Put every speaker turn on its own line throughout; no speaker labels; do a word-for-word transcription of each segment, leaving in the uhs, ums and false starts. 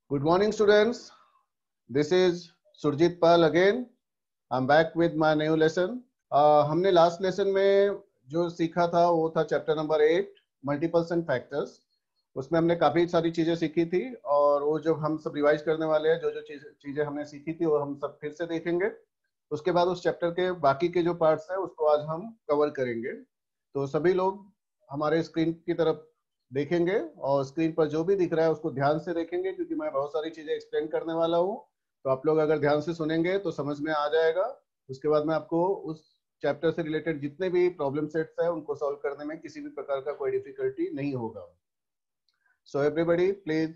Good morning, students. This is Surjit Pal again. I'm back with my new lesson. Uh, हमने last lesson में जो सीखा था वो था chapter number eight, multiples and factors. उसमें हमने काफी सारी चीजें सीखी थी और वो जो हम सब रिवाइज करने वाले हैं, जो जो चीज चीजें हमने सीखी थी वो हम सब फिर से देखेंगे। उसके बाद उस चैप्टर के बाकी के जो पार्ट्स हैं उसको आज हम कवर करेंगे। तो सभी लोग हमारे स्क्रीन की तरफ देखेंगे और स्क्रीन पर जो भी दिख रहा है उसको ध्यान से देखेंगे, क्योंकि मैं बहुत सारी चीजें एक्सप्लेन करने वाला हूँ। तो आप लोग अगर ध्यान से सुनेंगे तो समझ में आ जाएगा। उसके बाद मैं आपको उस चैप्टर से रिलेटेड जितने भी प्रॉब्लम सेट्स हैं उनको सॉल्व करने में किसी भी प्रकार का कोई डिफिकल्टी नहीं होगा। सो एवरीबॉडी प्लीज,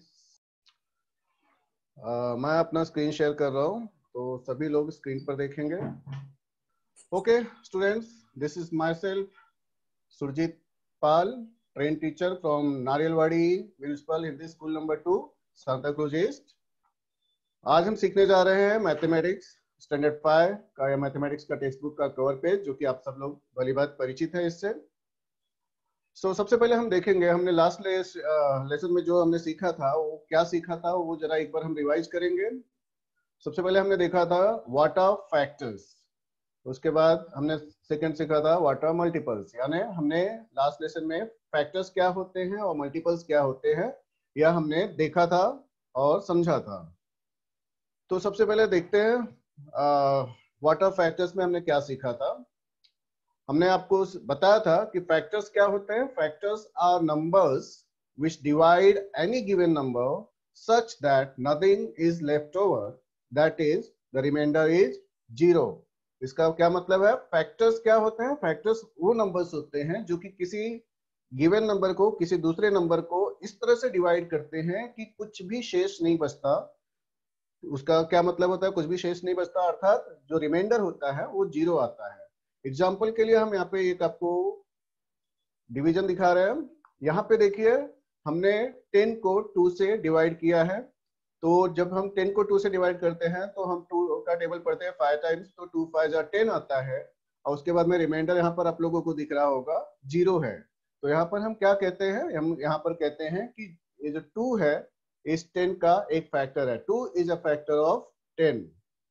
मैं अपना स्क्रीन शेयर कर रहा हूँ तो सभी लोग स्क्रीन पर देखेंगे। Okay students, this is myself Surjeet Pal, trained teacher from Nariyalwadi municipal Hindi school number two, Santacruz East. आज हम सीखने जा रहे हैं मैथमेटिक्स स्टैंडर्ड फाइव का या मैथमेटिक्स का टेक्स्ट बुक का कवर पेज, जो कि आप सब लोग भली बात परिचित है इससे। सो so, सबसे पहले हम देखेंगे हमने लास्ट लेसन में जो हमने सीखा था वो क्या सीखा था, वो जरा एक बार हम रिवाइज करेंगे। सबसे पहले हमने देखा था व्हाट आर फैक्टर्स, उसके बाद हमने सेकंड सीखा था व्हाट आर मल्टीपल्स। यानी हमने लास्ट लेसन में फैक्टर्स क्या होते हैं और मल्टीपल्स क्या होते हैं यह हमने देखा था और समझा था। तो सबसे पहले देखते हैं व्हाट आर फैक्टर्स में हमने क्या सीखा था। हमने आपको बताया था कि फैक्टर्स क्या होते हैं। Factors are numbers which divide any given number such that nothing is left over, that is the remainder is zero. इसका क्या मतलब है? फैक्टर्स क्या होते हैं? फैक्टर्स वो नंबर्स होते हैं जो कि किसी गिवन नंबर को किसी दूसरे नंबर को इस तरह से डिवाइड करते हैं कि कुछ भी शेष नहीं बचता। उसका क्या मतलब होता है? कुछ भी शेष नहीं बचता, अर्थात जो रिमाइंडर होता है वो जीरो आता है। एग्जाम्पल के लिए हम यहाँ पे एक आपको डिवीजन दिखा रहे हैं। यहाँ पे देखिए हमने टेन को टू से डिवाइड किया है। तो जब हम टेन को टू से डिवाइड करते हैं तो हम टू का टेबल पढ़ते हैं फाइव टाइम्स, तो टू फाइव जा टेन आता है और उसके बाद में रिमाइंडर यहाँ पर आप लोगों को दिख रहा होगा जीरो है। तो यहाँ पर हम क्या कहते हैं? हम यहाँ पर कहते हैं कि ये जो टू है इस टेन का एक फैक्टर है। Two is a factor of ten.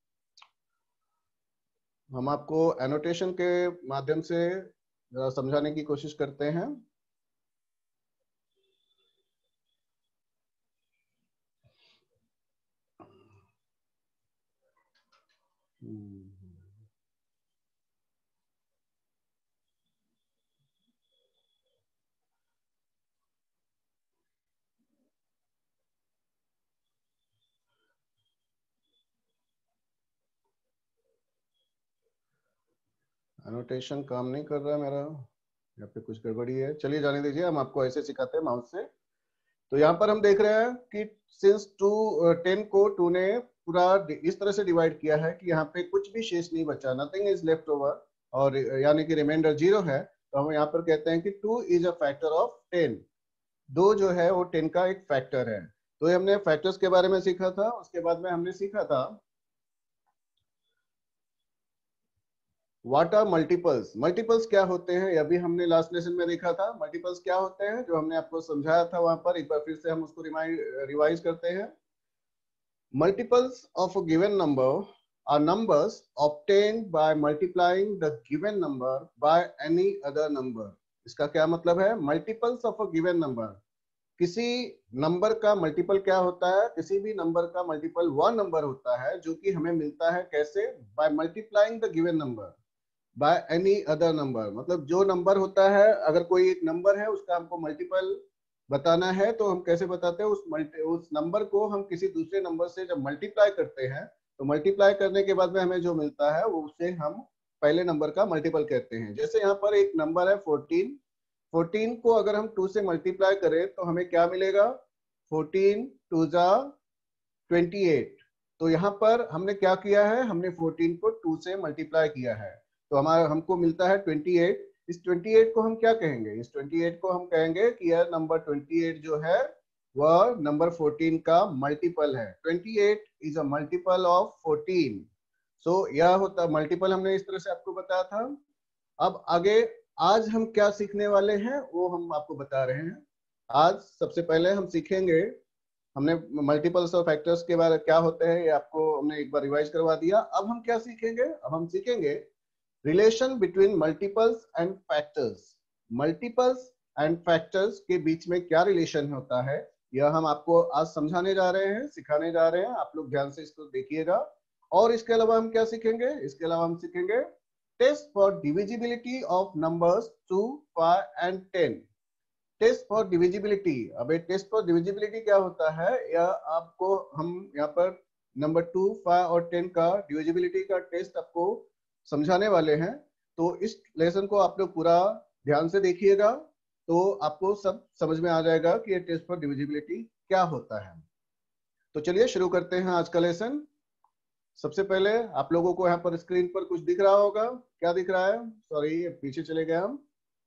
हम आपको एनोटेशन के माध्यम से समझाने की कोशिश करते हैं। एनोटेशन काम नहीं कर रहा है मेरा, यहाँ पे कुछ गड़बड़ी है। चलिए जाने दीजिए, हम आपको ऐसे सिखाते हैं माउस से। तो यहाँ पर हम देख रहे हैं कि सिंस टू टेन को टू ने पूरा इस तरह से डिवाइड किया है कि यहाँ पे कुछ भी शेष नहीं बचा, नथिंग इज लेफ्ट ओवर, और यानी कि रिमाइंडर जीरो है। तो हम यहाँ पर कहते हैं कि two is a factor of ten. दो जो है वो टेन का एक फैक्टर है। तो ये हमने फैक्टर्स के बारे में सीखा था। उसके बाद में हमने सीखा था व्हाट आर मल्टीपल्स। मल्टीपल्स क्या होते हैं यह भी हमने लास्ट लेसन में देखा था। मल्टीपल्स क्या होते हैं जो हमने आपको समझाया था वहां पर, एक बार फिर से हम उसको रिवाइज करते हैं। Multiples of a given number are numbers obtained by multiplying the given number by any other number. इसका क्या मतलब है? Multiples of a given number, किसी नंबर का मल्टीपल क्या होता है? किसी भी नंबर का मल्टीपल वह नंबर होता है जो कि हमें मिलता है कैसे? By multiplying the given number by any other number। मतलब जो नंबर होता है, अगर कोई एक नंबर है उसका हमको मल्टीपल बताना है तो हम कैसे बताते हैं? उस मल्टी उस नंबर को हम किसी दूसरे नंबर से जब मल्टीप्लाई करते हैं तो मल्टीप्लाई करने के बाद में हमें जो मिलता है वो उसे हम पहले नंबर का मल्टीपल कहते हैं। जैसे यहाँ पर एक नंबर है फोर्टीन। फोर्टीन को अगर हम टू से मल्टीप्लाई करें तो हमें क्या मिलेगा? फोर्टीन टू जा ट्वेंटी एट। तो यहाँ पर हमने क्या किया है? हमने फोर्टीन को टू से मल्टीप्लाई किया है तो हमारा हमको मिलता है ट्वेंटी एट। इस अट्ठाईस को हम क्या कहेंगे? इस अट्ठाईस को हम कहेंगे कि यह नंबर अट्ठाईस जो है वह नंबर फोर्टीन का मल्टीपल है। अट्ठाईस is a multiple of fourteen. So यह होता मल्टीपल, हमने इस तरह से आपको बताया था। अब आगे आज हम क्या सीखने वाले हैं वो हम आपको बता रहे हैं। आज सबसे पहले हम सीखेंगे हमने मल्टीपल्स और फैक्टर्स के बारे में क्या होते हैं ये आपको हमने एक बार रिवाइज करवा दिया। अब हम क्या सीखेंगे, अब हम सीखेंगे relation between multiples and factors. Multiples and factors के बीच में क्या रिलेशन होता है यह हम आपको आज समझाने जा रहे हैं, सिखाने जा रहे हैं। आप लोग ध्यान से इसको देखिएगा। और इसके अलावा हम क्या सीखेंगे, इसके अलावा हम सीखेंगे test for divisibility of numbers two, five and ten. Test for divisibility. अब ये टेस्ट फॉर डिविजिबिलिटी क्या होता है, यह आपको हम यहाँ पर नंबर टू, फाइव और टेन का डिविजिबिलिटी का टेस्ट आपको समझाने वाले हैं। तो इस लेसन को आप लोग पूरा ध्यान से देखिएगा तो आपको सब समझ में आ जाएगा कि ये टेस्ट फॉर डिविजिबिलिटी क्या होता है। तो चलिए शुरू करते हैं आज का लेसन। सबसे पहले आप लोगों को यहाँ पर स्क्रीन पर कुछ दिख रहा होगा, क्या दिख रहा है, सॉरी पीछे चले गए हम,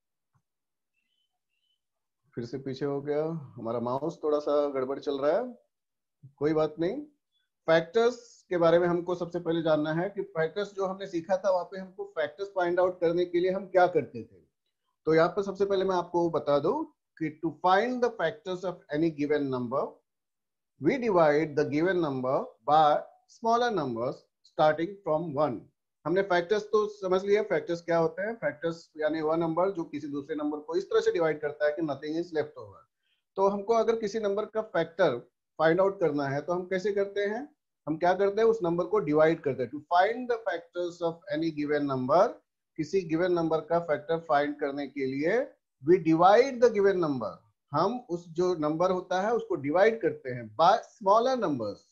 फिर से पीछे हो गया, हमारा माउस थोड़ा सा गड़बड़ चल रहा है, कोई बात नहीं। फैक्टर्स के बारे में हमको सबसे पहले जानना है कि फैक्टर्स जो हमने सीखा था वहां पे हमको फैक्टर्स फाइंड आउट करने के लिए हम क्या करते थे। तो यहाँ पर सबसे पहले मैं आपको बता दूं कि to find the factors of any given number we divide the given number by smaller numbers starting from one. हमने फैक्टर्स तो समझ लिया, फैक्टर्स क्या होते हैं। फैक्टर्स यानी वह नंबर जो किसी दूसरे नंबर को इस तरह से डिवाइड करता है कि नथिंग इज लेफ्ट ओवर। तो हमको अगर किसी नंबर का फैक्टर फाइंड आउट करना है तो हम कैसे करते हैं, हम क्या करते हैं, उस नंबर को डिवाइड करते हैं। To find the factors of any given number, किसी गिवन नंबर का फैक्टर फाइंड करने के लिए we divide the given number, हम उस जो नंबर होता है उसको डिवाइड करते हैं by smaller numbers.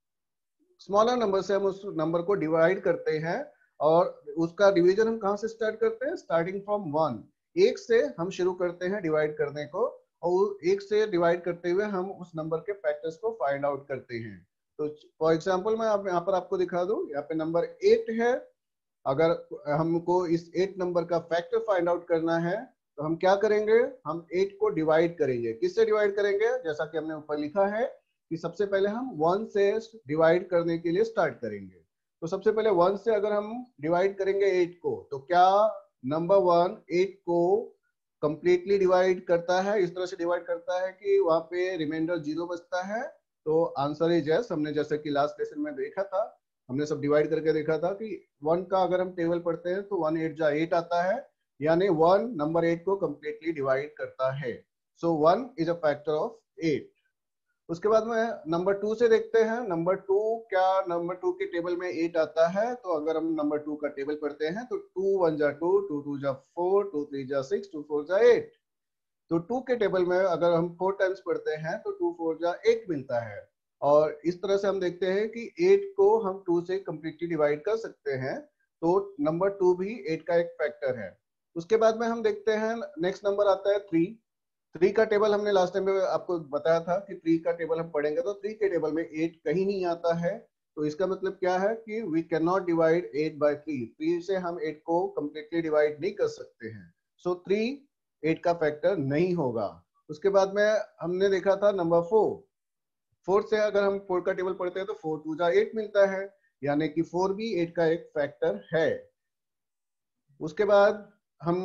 Smaller number से हम उस नंबर को डिवाइड करते हैं और उसका डिवीजन हम कहां से स्टार्ट करते हैं, स्टार्टिंग फ्रॉम वन। एक से हम शुरू करते हैं डिवाइड करने को और एक से डिवाइड करते हुए हम उस नंबर के फैक्टर्स को फाइंड आउट करते हैं। तो फॉर एग्जांपल मैं यहाँ पर आपको दिखा दूं, यहाँ पे नंबर एट है। अगर हमको इस एट नंबर का फैक्टर फाइंड आउट करना है तो हम क्या करेंगे, हम एट को डिवाइड करेंगे। किससे डिवाइड करेंगे, जैसा कि हमने ऊपर लिखा है कि सबसे पहले हम वन से डिवाइड करने के लिए स्टार्ट करेंगे। तो सबसे पहले वन से अगर हम डिवाइड करेंगे एट को तो क्या नंबर वन एट को कंप्लीटली डिवाइड करता है, इस तरह से डिवाइड करता है कि वहां पे रिमाइंडर जीरो बचता है। तो आंसर इज यस। हमने जैसे कि लास्ट लेसन में देखा था, हमने सब डिवाइड करके देखा था कि वन का अगर हम टेबल पढ़ते हैं तो वन एट जा एट आता है, यानी वन नंबर एट को कंप्लीटली डिवाइड करता है। So one is a factor of eight. उसके बाद में नंबर टू से देखते हैं, नंबर टू क्या नंबर टू के टेबल में एट आता है। तो अगर हम नंबर टू का टेबल पढ़ते हैं तो टू वन जा टू, टू टू जा फोर, टू थ्री जा सिक्स, टू फोर जा एट। तो टू के टेबल में अगर हम फोर टाइम्स पढ़ते हैं तो टू फोर जा एट मिलता है। और इस तरह से हम देखते हैं कि एट को हम टू से कंप्लीटली डिवाइड कर सकते हैं। तो नंबर टू भी एट का एक फैक्टर है। उसके बाद में हम देखते हैं नेक्स्ट नंबर आता है थ्री। थ्री का टेबल हमने लास्ट टाइम में आपको बताया था कि थ्री का टेबल हम पढ़ेंगे तो थ्री के टेबल में एट कहीं नहीं आता है। तो इसका मतलब क्या है कि we can not divide eight by three. Three से हम एट को कंप्लीटली डिवाइड नहीं कर सकते हैं। सो थ्री एट का फैक्टर नहीं होगा। उसके बाद में हमने देखा था नंबर फोर। फोर से अगर हम फोर का टेबल पढ़ते हैं तो फोर टू जा एट मिलता है, यानी कि फोर भी एट का एक फैक्टर है। उसके बाद हम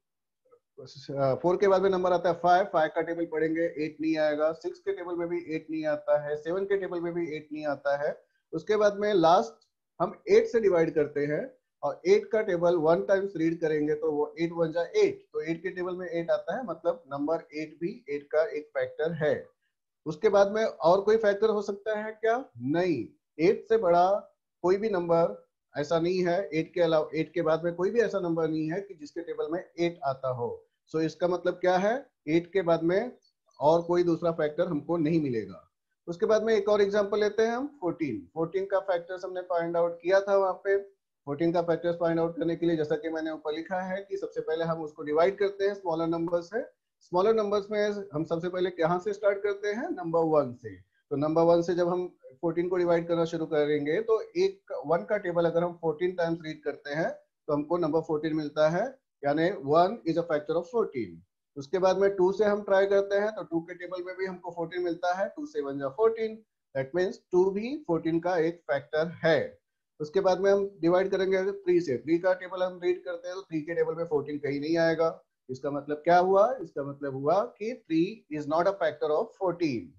फोर के बाद में नंबर आता है फाइव। फाइव का टेबल पढ़ेंगे एट नहीं आएगा, सिक्स के टेबल में भी एट नहीं आता है, सेवन के टेबल में भी एट नहीं आता है। उसके बाद में लास्ट हम एट से डिवाइड करते हैं और एट का टेबल वन टाइम्स रीड करेंगे तो वो एट वन जा एट, तो एट के टेबल में एट आता है, मतलब नंबर एट भी एट का एक फैक्टर है। उसके बाद में और कोई फैक्टर हो सकता है क्या, नहीं। एट से बड़ा कोई भी नंबर ऐसा नहीं है, एट के अलावा एट के बाद में कोई भी ऐसा नंबर नहीं है कि जिसके टेबल में एट आता हो। सो so, इसका मतलब क्या है, एट के बाद में और कोई दूसरा फैक्टर हमको नहीं मिलेगा। उसके बाद में एक और एग्जांपल लेते हैं हम फोर्टीन। फोर्टीन का फैक्टर्स हमने फाइंड आउट किया था वहां पे। फोर्टीन का फैक्टर्स फाइंड आउट करने के लिए जैसा कि मैंने ऊपर लिखा है कि सबसे पहले हम उसको डिवाइड करते हैं स्मॉलर नंबर से। स्मॉलर नंबर्स में हम सबसे पहले कहाँ से स्टार्ट करते हैं, नंबर वन से। तो नंबर वन से जब हम फोर्टीन को डिवाइड करना शुरू करेंगे तो एक वन का टेबल अगर हम फोर्टीन टाइम्स रीड करते हैं तो हमको नंबर फोर्टीन मिलता है, यानी one is a factor of fourteen. उसके बाद में टू से हम ट्राई करते हैं तो टू के टेबल में भी हमको फोर्टीन मिलता है, टू से वन जा फोर्टीन, दैट मींस टू भी फोर्टीन का एक फैक्टर है। उसके बाद में हम डिवाइड करेंगे थ्री से। थ्री का टेबल हम रीड करते हैं तो थ्री के टेबल में फोर्टीन कहीं नहीं आएगा। इसका मतलब क्या हुआ, इसका मतलब हुआ कि three is not a factor of fourteen.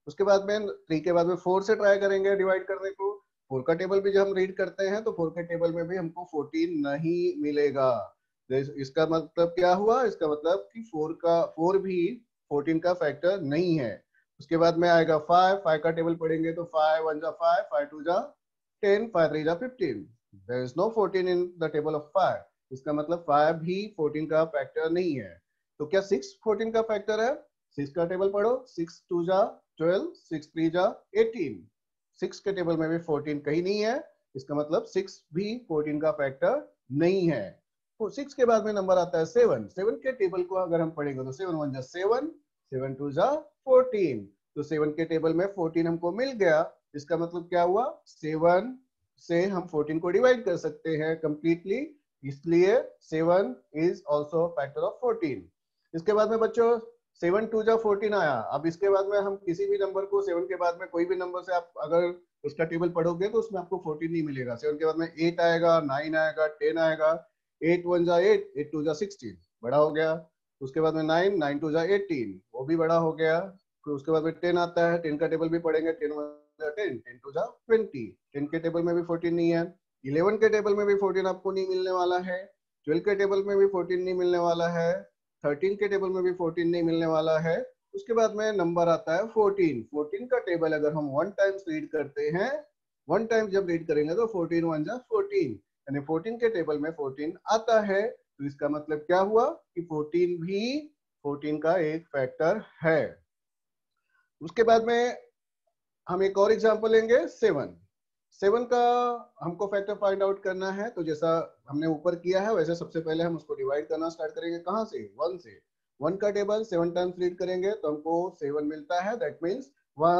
उसके बाद में थ्री के बाद में फोर से ट्राई करेंगे डिवाइड करने को। फोर का टेबल भी जब हम रीड करते हैं तो फोर के टेबल में भी हमको फोर्टीन नहीं मिलेगा। इसका मतलब क्या हुआ, इसका मतलब कि फोर का फोर भी फोर्टीन का फैक्टर नहीं है। उसके बाद में आएगा फाइव, फाइव का टेबल पढ़ेंगे तो फाइव वन जा फाइव, फाइव टू जा टेन, फाइव थ्री जा fifteen. There is no fourteen in the table of five. इसका मतलब फाइव भी फोर्टीन का फैक्टर नहीं है। तो क्या सिक्स फोर्टीन का फैक्टर है? सिक्स का टेबल पढ़ो, सिक्स टू जा ट्वेल्व, सिक्स थ्री जा एटीन। सिक्स के टेबल में भी फोर्टीन कहीं नहीं है, इसका मतलब सिक्स भी फोर्टीन का फैक्टर नहीं है। तो सिक्स के बाद में नंबर आता है सेवन। सेवन के टेबल को अगर हम पढ़ेंगे तो सेवन वन जा सेवन, सेवन टू जा फोर्टीन। तो सेवन के टेबल में फोर्टीन हमको मिल गया। इसका मतलब क्या हुआ, सेवन से हम फोर्टीन को डिवाइड कर सकते हैं कंप्लीटली, इसलिए seven is also factor of fourteen. इसके बाद में बच्चों सेवन टू जा फोर्टीन आया। अब इसके बाद में हम किसी भी नंबर को सेवन के बाद में कोई भी नंबर से आप अगर उसका टेबल पढ़ोगे तो उसमें आपको फोर्टीन नहीं मिलेगा। सेवन के बाद में एट आएगा, नाइन आएगा, टेन आएगा। एट वन जा एट, एट टू जा सिक्सटीन, बड़ा हो गया। उसके बाद में नाइन, नाइन टू जा एटीन, वो भी बड़ा हो गया। फिर उसके बाद में टेन आता है, टेन का टेबल भी पढ़ेंगे, टेन वन जा टेन, टेन टू जा ट्वेंटी। टेन के टेबल में भी फोर्टीन नहीं है। इलेवन के टेबल में भी फोर्टीन आपको नहीं मिलने वाला है। ट्वेल्व के टेबल में भी फोर्टीन नहीं मिलने वाला है। थर्टीन के टेबल में भी फोर्टीन नहीं मिलने वाला है। उसके बाद में नंबर आता है फोर्टीन। फोर्टीन का टेबल अगर हम वन टाइम्स रीड करते हैं, वन टाइम जब रीड करेंगे तो फोर्टीन वन जा फोर्टीन, यानी फोर्टीन के टेबल में फोर्टीन आता है। तो इसका मतलब क्या हुआ कि फोर्टीन भी फोर्टीन का एक फैक्टर है। उसके बाद में हम एक और एग्जांपल लेंगे, सेवन। सेवन का हमको फैक्टर फाइंड आउट करना है। तो जैसा हमने ऊपर किया है वैसे सबसे पहले हम उसको डिवाइड करना स्टार्ट करेंगे। कहाँ से? वन से। वन का टेबल सेवन टाइम्स रीड करेंगे तो हमको सेवन मिलता है। That means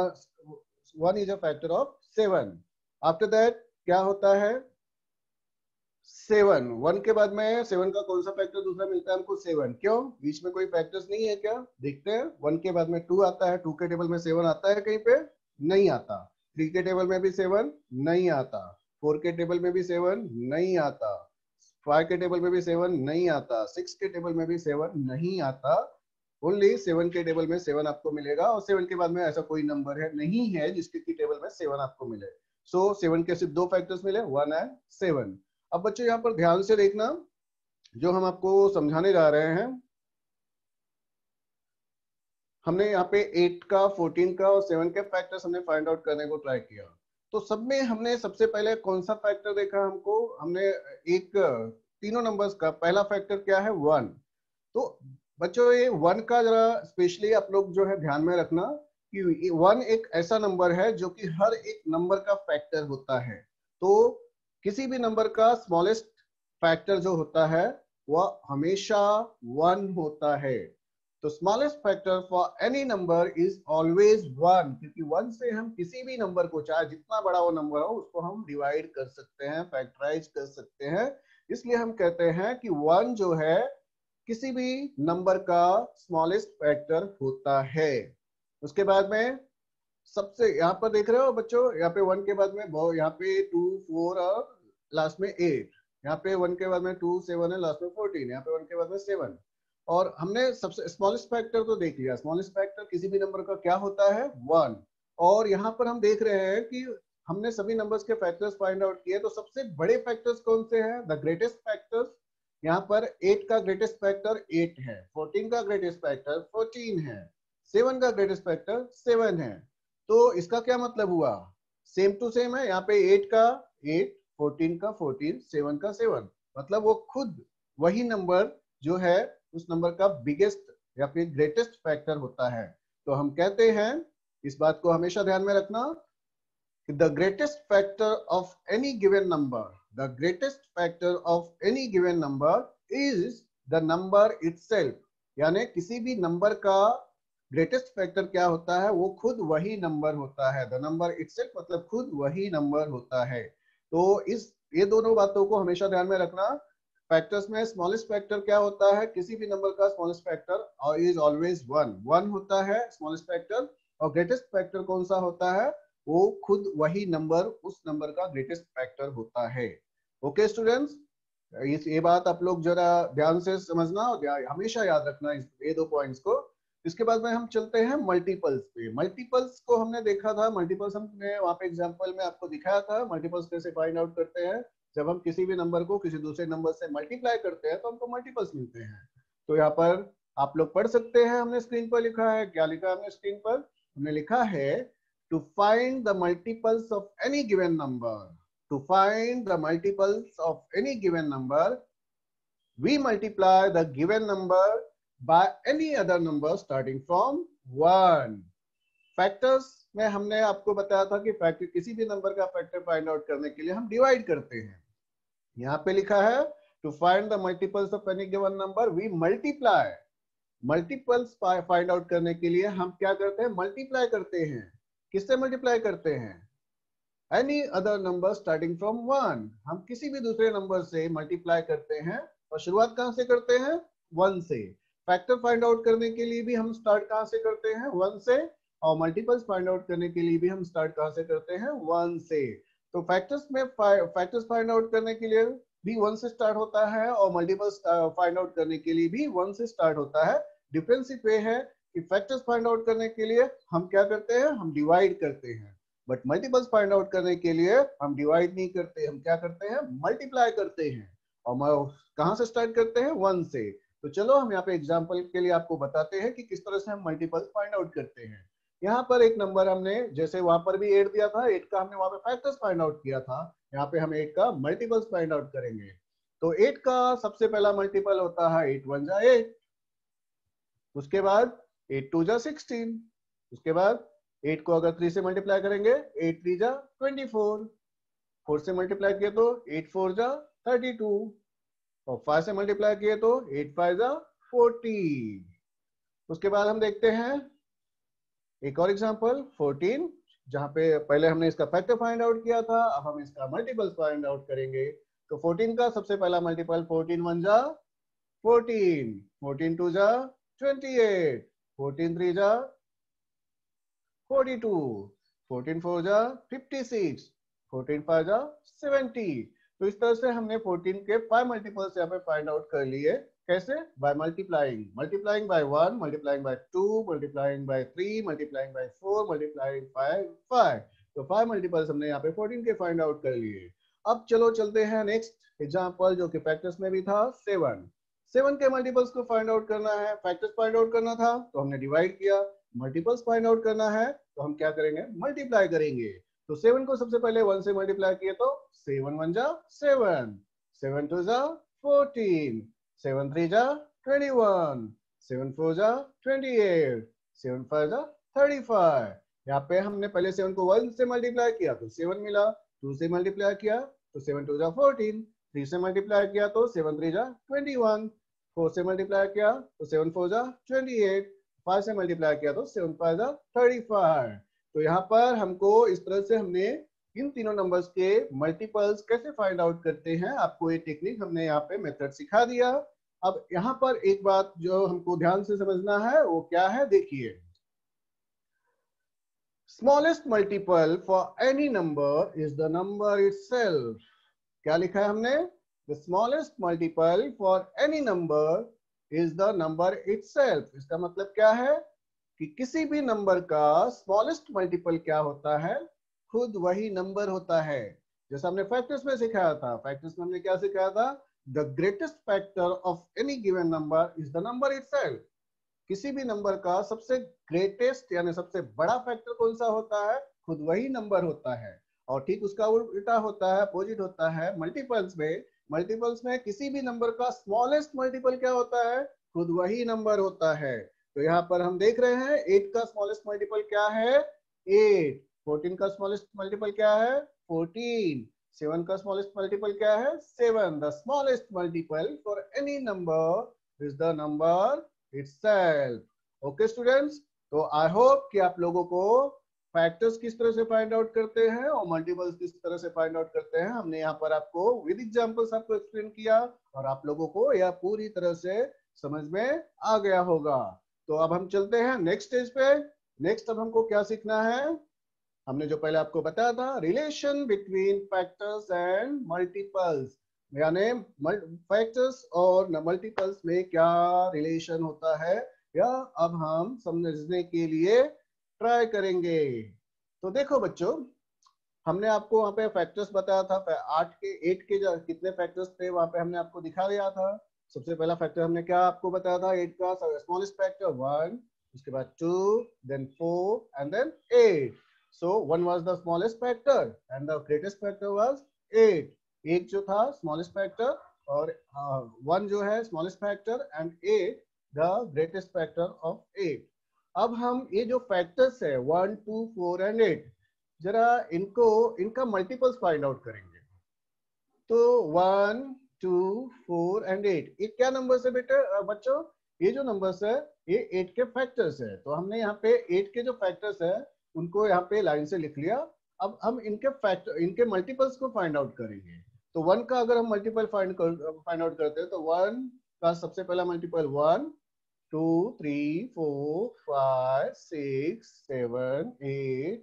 one is a factor of seven. After that क्या होता है, सेवन। वन के बाद में सेवन का कौन सा फैक्टर दूसरा मिलता है हमको? सेवन। क्यों? बीच में कोई फैक्टर्स नहीं है क्या? देखते हैं। वन के बाद में टू आता है, टू के टेबल में सेवन आता है कहीं पे? नहीं आता। थ्री के टेबल में भी सेवन नहीं आता। फोर के टेबल में भी सेवन नहीं आता। फाइव के टेबल में भी सेवन नहीं आता। सिक्स के टेबल में भी सेवन नहीं आता। ओनली सेवन के टेबल में सेवन आपको मिलेगा। और सेवन के बाद में ऐसा कोई नंबर है नहीं है जिसके की टेबल में सेवन आपको मिले। सो सेवन के सिर्फ दो फैक्टर्स मिले, वन एंड सेवन। अब बच्चों यहाँ पर ध्यान से देखना, जो हम आपको समझाने जा रहे हैं, हमने यहाँ पे एट का, फोर्टीन का और सेवन के फैक्टर्स हमने फाइंड आउट करने को ट्राई किया। तो सब में हमने सबसे पहले कौन सा फैक्टर देखा? हमको हमने एक तीनों नंबर्स का पहला फैक्टर क्या है? वन। तो बच्चों ये वन का जरा स्पेशली आप लोग जो है ध्यान में रखना कि वन एक ऐसा नंबर है जो कि हर एक नंबर का फैक्टर होता है। तो किसी भी नंबर का स्मॉलेस्ट फैक्टर जो होता है वह हमेशा वन होता है। तो smallest factor for any number is always one, क्योंकि वन से हम किसी भी नंबर को, चाहे जितना बड़ा वो नंबर हो, उसको हम डिवाइड कर सकते हैं, फैक्टराइज कर सकते हैं। इसलिए हम कहते हैं कि वन जो है किसी भी नंबर का स्मॉलेस्ट फैक्टर होता है। उसके बाद में सबसे यहाँ पर देख रहे हो बच्चों, यहाँ पे वन के बाद में यहाँ पे टू, फोर और लास्ट में एट। यहाँ पे वन के बाद में टू, सेवन है, लास्ट में फोर्टीन। यहाँ पे वन के बाद में सेवन। और हमने सबसे स्मॉलेस्ट फैक्टर तो देख लिया। स्मॉलेस्ट फैक्टर किसी भी नंबर का क्या होता है? वन। और यहाँ पर हम देख रहे हैं कि हमने सभी नंबर्स के फैक्टर्स फाइंड आउट किए। तो सबसे बड़े फैक्टर्स कौन से हैं? The greatest factors. यहाँ पर एट का ग्रेटेस्ट फैक्टर एट है, फोर्टीन का ग्रेटेस्ट फैक्टर फोर्टीन है, सेवन का ग्रेटेस्ट फैक्टर सेवन है। तो इसका क्या मतलब हुआ? सेम टू सेम है। यहाँ पे एट का एट, फोर्टीन का फोर्टीन, सेवन का सेवन। मतलब वो खुद वही नंबर जो है उस नंबर का बिगेस्ट या फिर ग्रेटेस्ट फैक्टर होता है। तो हम कहते हैं, इस बात को हमेशा ध्यान में रखना, the greatest factor of any given number, the greatest factor of any given number is the number itself. यानी किसी भी नंबर का ग्रेटेस्ट फैक्टर क्या होता है? वो खुद वही नंबर होता है। द नंबर इटसेल्फ मतलब खुद वही नंबर होता है। तो इस ये दोनों बातों को हमेशा ध्यान में रखना। फैक्टर्स में स्मॉलेस्ट फैक्टर क्या होता है? किसी भी नंबर का smallest factor is always one, one होता है स्मॉलेस्ट फैक्टर। और ग्रेटेस्ट फैक्टर कौन सा होता है? वो खुद वही नंबर, उस नंबर का ग्रेटेस्ट फैक्टर होता है। ओके स्टूडेंट्स, इस ये बात आप लोग जरा ध्यान से समझना और हमेशा याद रखना इस ये दो पॉइंट्स को। इसके बाद में हम चलते हैं मल्टीपल्स पे। मल्टीपल्स को हमने देखा था, मल्टीपल्स हमने वहाँ पे एग्जांपल में आपको दिखाया था मल्टीपल्स कैसे फाइंड आउट करते हैं। जब हम किसी भी नंबर को किसी दूसरे नंबर से मल्टीप्लाई करते हैं तो हमको मल्टीपल्स मिलते हैं। तो यहाँ पर आप लोग पढ़ सकते हैं, हमने स्क्रीन पर लिखा है, क्या लिखा है हमने स्क्रीन पर? हमने लिखा है to find the multiples of any given number, to find the multiples of any given number we multiply the given number by any other number starting from one. Factors में हमने आपको बताया था कि फैक्टर, किसी भी नंबर का factor find out करने के लिए हम डिवाइड करते हैं। यहाँ पे लिखा है to find the multiples of any given number we multiply. Multiples find out करने के लिए हम क्या करते हैं? मल्टीप्लाई करते हैं। किससे मल्टीप्लाई करते हैं? Any other number starting from one. हम किसी भी दूसरे नंबर से मल्टीप्लाई करते हैं और शुरुआत कहां से करते हैं? वन से। फैक्टर फाइंड आउट करने के लिए भी हम स्टार्ट कहां से करते हैं? वन से। और मल्टीपल्स फाइंड आउट करने के लिए भी हम स्टार्ट कहां से करते हैं? वन से। तो फैक्टर्स में फैक्टर्स फाइंड आउट करने के लिए भी वन से स्टार्ट होता है और मल्टीपल्स फाइंड आउट करने के लिए भी वन से स्टार्ट होता है। डिफरेंस सिर्फ ये है कि फैक्टर्स फाइंड आउट करने के लिए हम क्या करते हैं? हम डिवाइड करते हैं, बट मल्टीपल्स फाइंड आउट करने के लिए हम डिवाइड नहीं करते, हम क्या करते हैं? मल्टीप्लाई करते हैं। और कहां से स्टार्ट करते हैं? वन से। तो चलो हम यहाँ पे एग्जांपल के लिए आपको बताते हैं कि किस तरह से हम मल्टीपल्स फाइंड आउट करते हैं। यहाँ पर एक नंबर हमने, जैसे वहां पर भी एट दिया था, एट का हमने वहां पे फैक्टर्स फाइंड आउट किया था, यहाँ पे हम एट का मल्टीपल्स फाइंड आउट करेंगे। तो एट का सबसे पहला मल्टीपल होता है एट वन जा एट, उसके बाद एट टू जा सिक्सटीन, उसके बाद एट को अगर थ्री से मल्टीप्लाई करेंगे एट थ्री जा ट्वेंटी फोर, फोर से मल्टीप्लाई किए तो एट फोर जा थर्टी टू, और फाइव से मल्टीप्लाई किए तो एट फाइव जा फोर्टी। उसके बाद हम देखते हैं एक और एग्जांपल फोर्टीन, जहां पे पहले हमने इसका फैक्टर फाइंड आउट किया था, अब हम इसका मल्टीपल्स फाइंड आउट करेंगे। तो फोर्टीन का सबसे पहला मल्टीपल फोर्टीन वन जा फोर्टीन, फोर्टीन टू जा ट्वेंटी एट, फोर्टीन थ्री जा फोर्टी टू, फोर्टीन फोर जा फिफ्टी सिक्स, फोर्टीन फाइव जा सेवेंटी। तो इस तरह से हमने फोर्टीन के फाइव मल्टीपल्स यहाँ पे फाइंड आउट कर लिए। कैसे? By multiplying, multiplying by one, multiplying by two, multiplying by three, multiplying by four, multiplying by five. तो फाइव मल्टीपल्स हमने यहाँ पे फोर्टीन के फाइंड आउट कर लिए। अब चलो चलते हैं नेक्स्ट एग्जांपल, जो कि फैक्टर्स में भी था, सेवन। सेवन के मल्टीपल्स को फाइंड आउट करना है, फैक्टर्स फाइंड आउट करना था तो हमने डिवाइड किया, मल्टीपल्स फाइंड आउट करना है तो हम क्या करेंगे? मल्टीप्लाई करेंगे। तो सेवन को सबसे पहले वन से मल्टीप्लाई किए तो सेवन वन जा सेवन, सेवन टू जा फोर्टीन, सेवन थ्री जा ट्वेंटी वन, सेवन फोर जा ट्वेंटी एट, सेवन फाइव जा थर्टी फाइव। यहाँ पे हमने पहले सेवन को वन से मल्टीप्लाई किया तो सेवन मिला, टू से मल्टीप्लाई किया तो सेवन टू जा फोर्टीन, थ्री से मल्टीप्लाई किया तो सेवन थ्री जा ट्वेंटी वन, फोर से मल्टीप्लाई किया तो सेवन फोर जा ट्वेंटी एट, फाइव से मल्टीप्लाई किया तो सेवन फाइव जा थर्टी फाइव। तो यहाँ पर हमको इस तरह से हमने इन तीनों नंबर्स के मल्टीपल्स कैसे फाइंड आउट करते हैं, आपको ये टेक्निक हमने यहाँ पे मेथड सिखा दिया। अब यहाँ पर एक बात जो हमको ध्यान से समझना है वो क्या है, देखिए, smallest multiple for any number is the number itself. क्या लिखा है हमने? The smallest multiple for any number is the number itself. इसका मतलब क्या है कि किसी भी नंबर का स्मॉलेस्ट मल्टीपल क्या होता है? खुद वही नंबर होता है। जैसा हमने फैक्टर्स में सिखाया था, फैक्टर्स में हमने क्या सिखाया था? The greatest factor of any given number is the number itself. किसी भी नंबर का सबसे ग्रेटेस्ट यानी सबसे बड़ा फैक्टर कौन सा होता है? खुद वही नंबर होता है। और ठीक उसका उल्टा होता है, अपोजिट होता है मल्टीपल्स में। मल्टीपल्स में किसी भी नंबर का स्मॉलेस्ट मल्टीपल क्या होता है? खुद वही नंबर होता है। तो यहाँ पर हम देख रहे हैं एट का स्मॉलेस्ट मल्टीपल क्या है? एट। फोर्टीन का स्मॉलेस्ट मल्टीपल क्या है? फोर्टीन। सेवन का स्मॉलेस्ट मल्टीपल क्या है? Seven. The smallest multiple for any number is the number itself. Okay students, तो आई होप कि आप लोगों को फैक्टर्स किस तरह से फाइंड आउट करते हैं और मल्टीपल्स किस तरह से फाइंड आउट करते हैं, हमने यहाँ पर आपको विद एग्जांपल्स आपको एक्सप्लेन किया और आप लोगों को यह पूरी तरह से समझ में आ गया होगा। तो अब हम चलते हैं नेक्स्ट स्टेज पे। नेक्स्ट अब हमको क्या सीखना है? हमने जो पहले आपको बताया था, relation between factors and multiples, यानी फैक्टर्स और मल्टीपल्स में क्या रिलेशन होता है, या अब हम समझने के लिए ट्राई करेंगे। तो देखो बच्चों, हमने आपको वहां पे फैक्टर्स बताया था, आठ के एट के जो कितने फैक्टर्स थे वहां पे हमने आपको दिखा दिया था। सबसे पहला फैक्टर हमने क्या आपको बताया था, एट का स्मॉलेस्ट फैक्टर वन, उसके बाद two, then four and then eight. So one was the smallest factor and the greatest factor was eight. Eight जो था स्मॉलेस्ट फैक्टर और वन uh, जो है smallest factor and eight the greatest factor of eight. अब हम ये जो factors है one two four and eight, जरा इनको इनका मल्टीपल्स फाइंड आउट करेंगे। तो one two four and eight, ये क्या नंबर्स है बेटे बच्चों, ये जो नंबर्स है ये एट के फैक्टर्स है। तो हमने यहाँ पे एट के जो फैक्टर्स है उनको यहाँ पे लाइन से लिख लिया। अब हम इनके फैक्टर इनके मल्टीपल्स को फाइंड आउट करेंगे। तो वन का अगर हम मल्टीपल फाइंड कर फाइंड आउट करते हैं तो वन का सबसे पहला multiple one, two, three, four, five, six, seven, eight,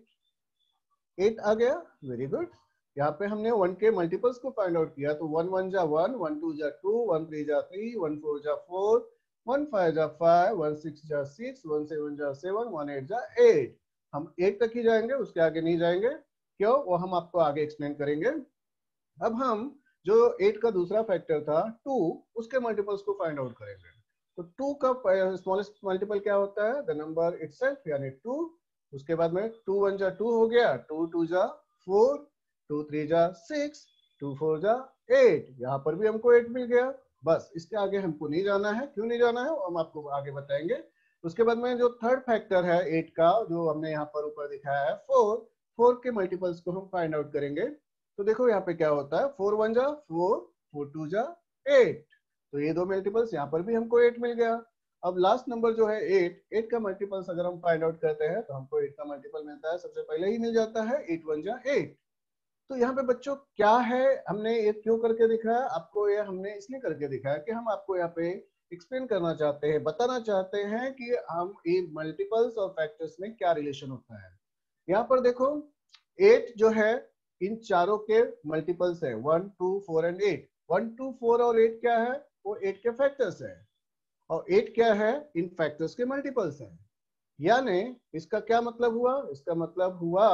eight आ गया। Very good. यहाँ पे हमने वन के मल्टीपल्स को फाइंड आउट किया। तो वन वन जा वन, वन टू जा टू, वन थ्री जा थ्री, वन फोर जा फोर, वन फाइव जा फाइव, वन सिक्स जा सिक्स, वन सेवन जा सेवन, वन एट जा एट। हम एट तक ही जाएंगे, उसके आगे नहीं जाएंगे। क्यों, वो हम आपको आगे एक्सप्लेन करेंगे। अब हम जो एट का दूसरा फैक्टर था टू, उसके मल्टीपल्स को फाइंड आउट करेंगे। तो टू का स्मॉलेस्ट मल्टीपल क्या होता है, द नंबर इटसेल्फ यानी टू। उसके बाद में टू वन जा टू हो गया, टू टू जा फोर, टू थ्री जा सिक्स, टू फोर जा एट। यहाँ पर भी हमको एट मिल गया। बस इसके आगे हमको नहीं जाना है। क्यों नहीं जाना है हम आपको आगे बताएंगे। उसके बाद में जो थर्ड फैक्टर है एट का, जो हमने यहाँ पर ऊपर दिखाया है फोर, फोर के मल्टीपल्स को हम फाइंड आउट करेंगे। तो देखो यहाँ पे क्या होता है, फोर वन जा फोर, फोर टू जा एट। तो ये दो मल्टीपल्स, यहाँ पर भी हमको एट मिल गया। अब लास्ट नंबर जो है एट, एट का मल्टीपल्स अगर हम फाइंड आउट करते हैं तो हमको एट का मल्टीपल मिलता है, सबसे पहले ही मिल जाता है, एट वन जा एट। तो यहाँ पे बच्चों क्या है, हमने ये क्यों करके दिखाया आपको, ये हमने इसलिए करके दिखाया कि हम आपको यहाँ पे एक्सप्लेन करना चाहते हैं, बताना चाहते हैं कि हम ये मल्टीपल्स और फैक्टर्स में क्या रिलेशन होता है। यहाँ पर देखो एट जो है इन चारों के मल्टीपल्स है, one two four and eight. One two four और एट क्या है, वो एट के फैक्टर्स है, और एट क्या है, इन फैक्टर्स के मल्टीपल्स है। यानी इसका क्या मतलब हुआ, इसका मतलब हुआ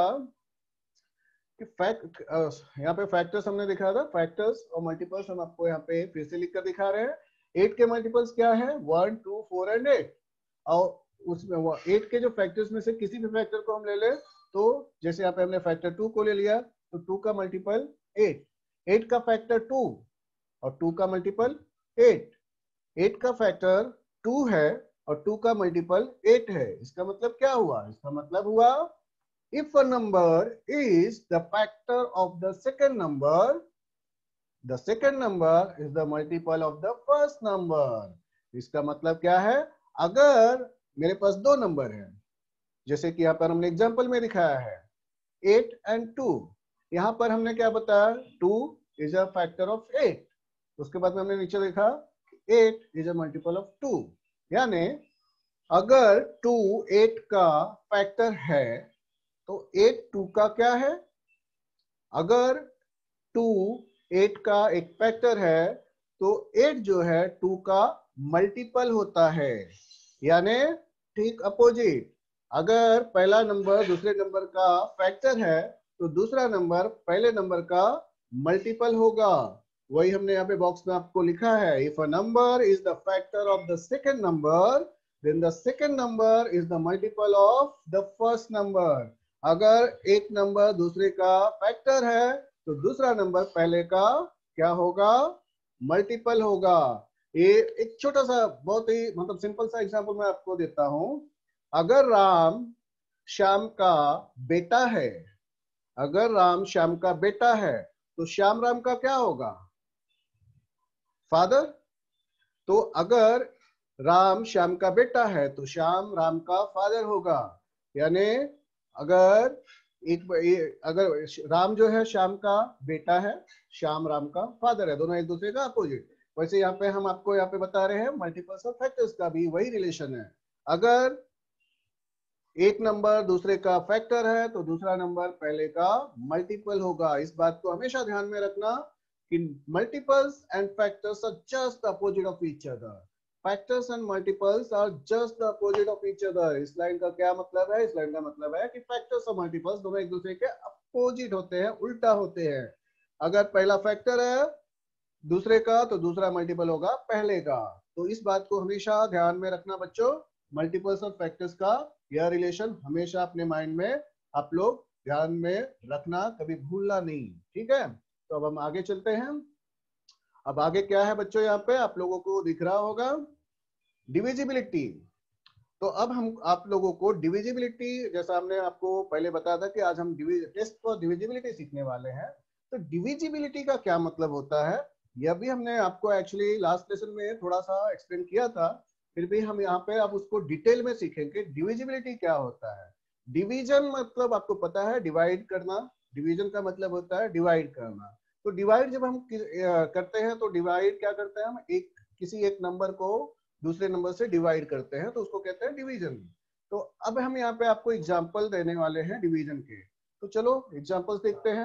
कि फैक्ट यहाँ पे फैक्टर्स हमने दिखाया था, फैक्टर्स और मल्टीपल्स हम आपको यहाँ पे फिर से लिख कर दिखा रहे हैं। एट के मल्टीपल्स क्या है, one two four and eight. और उसमें एट के जो फैक्टर्स में से किसी भी फैक्टर को हम ले ले, तो जैसे यहाँ पे हमने फैक्टर टू को ले लिया, तो टू का मल्टीपल एट, एट का फैक्टर टू और टू का मल्टीपल एट, एट का फैक्टर टू है और टू का मल्टीपल एट है। इसका मतलब क्या हुआ, इसका मतलब हुआ if a number is the factor of the second number, the second number is the multiple of the first number। इसका मतलब क्या है, अगर मेरे पास दो नंबर है, जैसे कि यहाँ पर हमने एग्जांपल में दिखाया है एट एंड टू, यहाँ पर हमने क्या बताया, two is a factor of eight. उसके बाद में हमने नीचे देखा eight is a multiple of two. यानी अगर टू एट का फैक्टर है तो एट टू का क्या है, अगर टू एट का एक फैक्टर है तो एट जो है टू का मल्टीपल होता है। यानी ठीक अपोजिट, अगर पहला नंबर दूसरे नंबर का फैक्टर है तो दूसरा नंबर पहले नंबर का मल्टीपल होगा। वही हमने यहाँ पे बॉक्स में आपको लिखा है, if a number is the factor of the second number then the second number is the multiple of the first number. अगर एक नंबर दूसरे का फैक्टर है तो दूसरा नंबर पहले का क्या होगा, मल्टीपल होगा। ये एक छोटा सा बहुत ही मतलब सिंपल सा एग्जांपल मैं आपको देता हूं। अगर राम श्याम का बेटा है, अगर राम श्याम का बेटा है तो श्याम राम का क्या होगा, फादर। तो अगर राम श्याम का बेटा है तो श्याम राम का फादर होगा। यानी अगर एक अगर राम जो है श्याम का बेटा है, श्याम राम का फादर है, दोनों एक दूसरे का अपोजिट। वैसे यहाँ पे हम आपको यहाँ पे बता रहे हैं मल्टीपल्स ऑफ फैक्टर्स का भी वही रिलेशन है। अगर एक नंबर दूसरे का फैक्टर है तो दूसरा नंबर पहले का मल्टीपल होगा। इस बात को हमेशा ध्यान में रखना कि multiples and factors are just opposite of each other. Factors and multiples are just the opposite of each other. इस लाइन का क्या मतलब है? इस लाइन का मतलब है कि फैक्टर्स और मल्टीपल्स दोनों एक दूसरे के अपोजिट होते हैं, उल्टा होते हैं। अगर पहला फैक्टर है दूसरे का तो दूसरा मल्टीपल होगा पहले का। तो इस बात को हमेशा ध्यान में रखना बच्चों, मल्टीपल्स और फैक्टर्स का यह रिलेशन हमेशा अपने माइंड में आप लोग ध्यान में रखना, कभी भूलना नहीं, ठीक है। तो अब हम आगे चलते हैं। अब आगे क्या है बच्चों, यहाँ पे आप लोगों को दिख रहा होगा डिविजिबिलिटी। तो अब हम आप लोगों को डिविजिबिलिटी, जैसा हमने आपको पहले बताया था कि आज हम टेस्ट फॉर डिविजिबिलिटी सीखने वाले हैं। तो डिविजिबिलिटी का क्या मतलब होता है, यह भी हमने आपको एक्चुअली लास्ट लेसन में थोड़ा सा एक्सप्लेन किया था, फिर भी हम यहाँ पे अब उसको डिटेल में सीखेंगे डिविजिबिलिटी क्या होता है। डिवीजन मतलब आपको पता है डिवाइड करना, डिवीजन का मतलब होता है डिवाइड करना। तो डिवाइड जब हम करते हैं तो डिवाइड क्या करते हैं, हम एक किसी एक नंबर को दूसरे नंबर से डिवाइड करते हैं, तो उसको कहते हैं डिवीजन। तो अब हम यहाँ पे आपको एग्जांपल देने वाले हैं डिवीजन के। तो चलो एग्जांपल्स देखते हैं।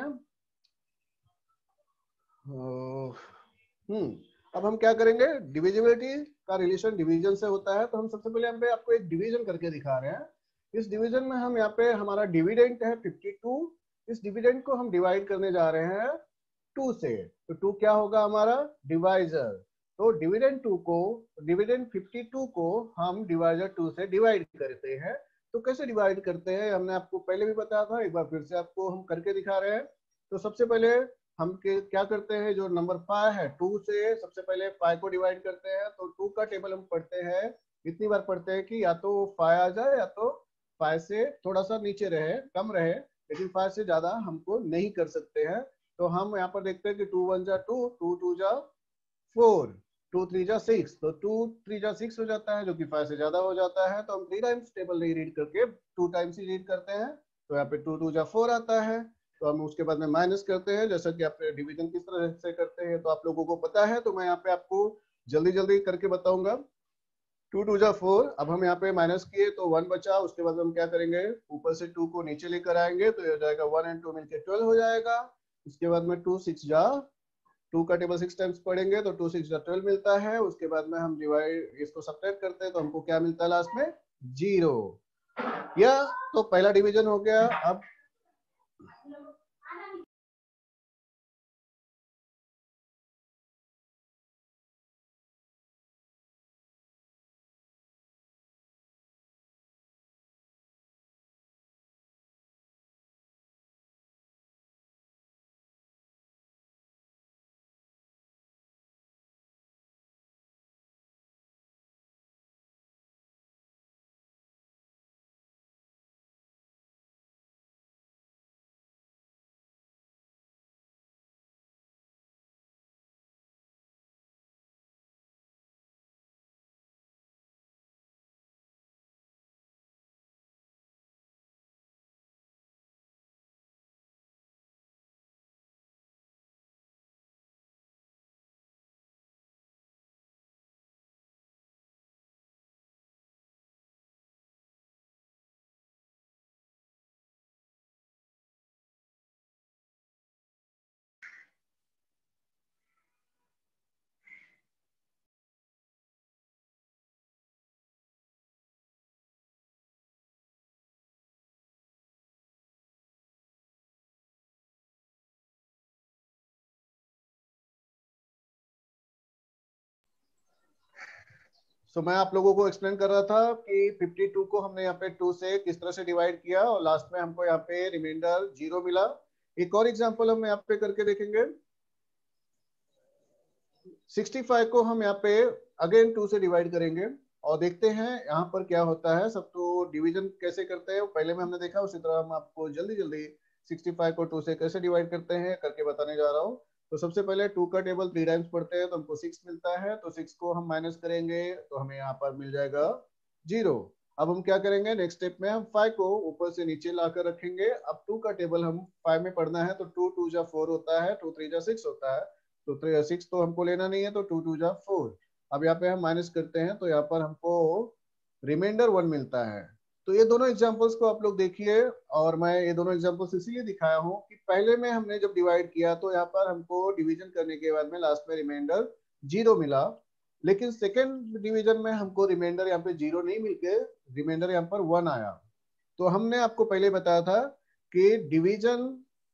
हम्म अब हम क्या करेंगे, डिविजिबिलिटी का रिलेशन डिवीजन से होता है। तो हम सबसे पहले यहाँ पे आपको एक डिवीजन करके दिखा रहे हैं। इस डिवीजन में हम यहाँ पे हमारा डिविडेंड है फिफ्टी टू, इस डिविडेंड को हम डिवाइड करने जा रहे हैं टू से। तो टू क्या होगा हमारा डिवाइजर। तो डिविडेंड टू को डिविडेंड फिफ्टी टू को हम डिवाइजर टू से डिवाइड करते हैं। तो कैसे डिवाइड करते हैं हमने आपको पहले भी बताया था, एक बार फिर से आपको हम करके दिखा रहे हैं। तो सबसे पहले हम क्या करते हैं, जो नंबर फाइव है टू से सबसे पहले फाइव को डिवाइड करते हैं। तो टू का टेबल हम पढ़ते हैं, इतनी बार पढ़ते हैं कि या तो फाइव आ जाए या तो फाइव से थोड़ा सा नीचे रहे, कम रहे, लेकिन फाइव से ज्यादा हमको नहीं कर सकते हैं। तो हम यहाँ पर देखते हैं कि टू वन जा टू, टू टू जा फोर, टू थ्री जा सिक्स। तो टू थ्री जा सिक्स हो जाता है जो कि फाइव से ज्यादा हो जाता है। तो हम थ्री टाइम्स टेबल नहीं रीड करके टू टाइम्स ही रीड करते हैं। तो यहाँ पे टू टू जा फोर आता है। तो हम उसके बाद में माइनस करते हैं, जैसा कि आप डिवीजन किस तरह से करते हैं तो आप लोगों को पता है। तो मैं यहाँ पे आपको जल्दी जल्दी करके बताऊंगा। टू टू जा फोर, अब हम यहाँ पे माइनस किए तो वन बचा। उसके बाद हम क्या करेंगे, ऊपर से टू को नीचे लेकर आएंगे तो ये हो जाएगा वन एंड टू मिलकर ट्वेल्व हो जाएगा। उसके बाद में टू सिक्स जा, टू का टेबल सिक्स टाइम्स पढ़ेंगे तो टू सिक्स जा ट्वेल्व मिलता है। उसके बाद में हम डिवाइड इसको सब्ट्रैक्ट करते हैं तो हमको क्या मिलता है लास्ट में, जीरो। या तो पहला डिवीजन हो गया। अब तो मैं आप लोगों को एक्सप्लेन कर रहा था कि फिफ्टी टू को हमने यहाँ पे टू से किस तरह से डिवाइड किया और लास्ट में हमको यहाँ पे रिमाइंडर जीरो मिला। एक और एग्जांपल हम यहाँ पे करके देखेंगे। सिक्सटी फाइव को हम यहाँ पे अगेन टू से डिवाइड करेंगे और देखते हैं यहाँ पर क्या होता है। सब तो डिवीजन कैसे करते हैं पहले में हमने देखा, उसी तरह हम आपको जल्दी जल्दी सिक्सटी फाइव को टू से कैसे डिवाइड करते हैं करके बताने जा रहा हूँ। तो सबसे पहले टू का टेबल थ्री टाइम्स पढ़ते हैं तो हमको सिक्स मिलता है। तो सिक्स को हम माइनस करेंगे तो हमें यहाँ पर मिल जाएगा जीरो। अब हम क्या करेंगे, नेक्स्ट स्टेप में हम फाइव को ऊपर से नीचे लाकर रखेंगे। अब टू का टेबल हम फाइव में पढ़ना है तो टू टू जा फोर होता है, टू थ्री जा सिक्स होता है। तो सिक्स तो हमको लेना नहीं है तो टू टू जा फोर। अब यहाँ पे हम माइनस करते हैं तो यहाँ पर हमको रिमाइंडर वन मिलता है। तो ये दोनों एग्जांपल्स को आप लोग देखिए, और मैं ये दोनों एग्जांपल्स इसीलिए दिखाया हूँ कि पहले में हमने जब डिवाइड किया तो यहाँ पर हमको डिवीजन करने के बाद में लास्ट में रिमाइंडर जीरो मिला। लेकिन सेकेंड डिवीजन में हमको रिमाइंडर यहाँ पे जीरो नहीं मिलके रिमाइंडर यहाँ पर वन आया। तो हमने आपको पहले बताया था कि डिवीजन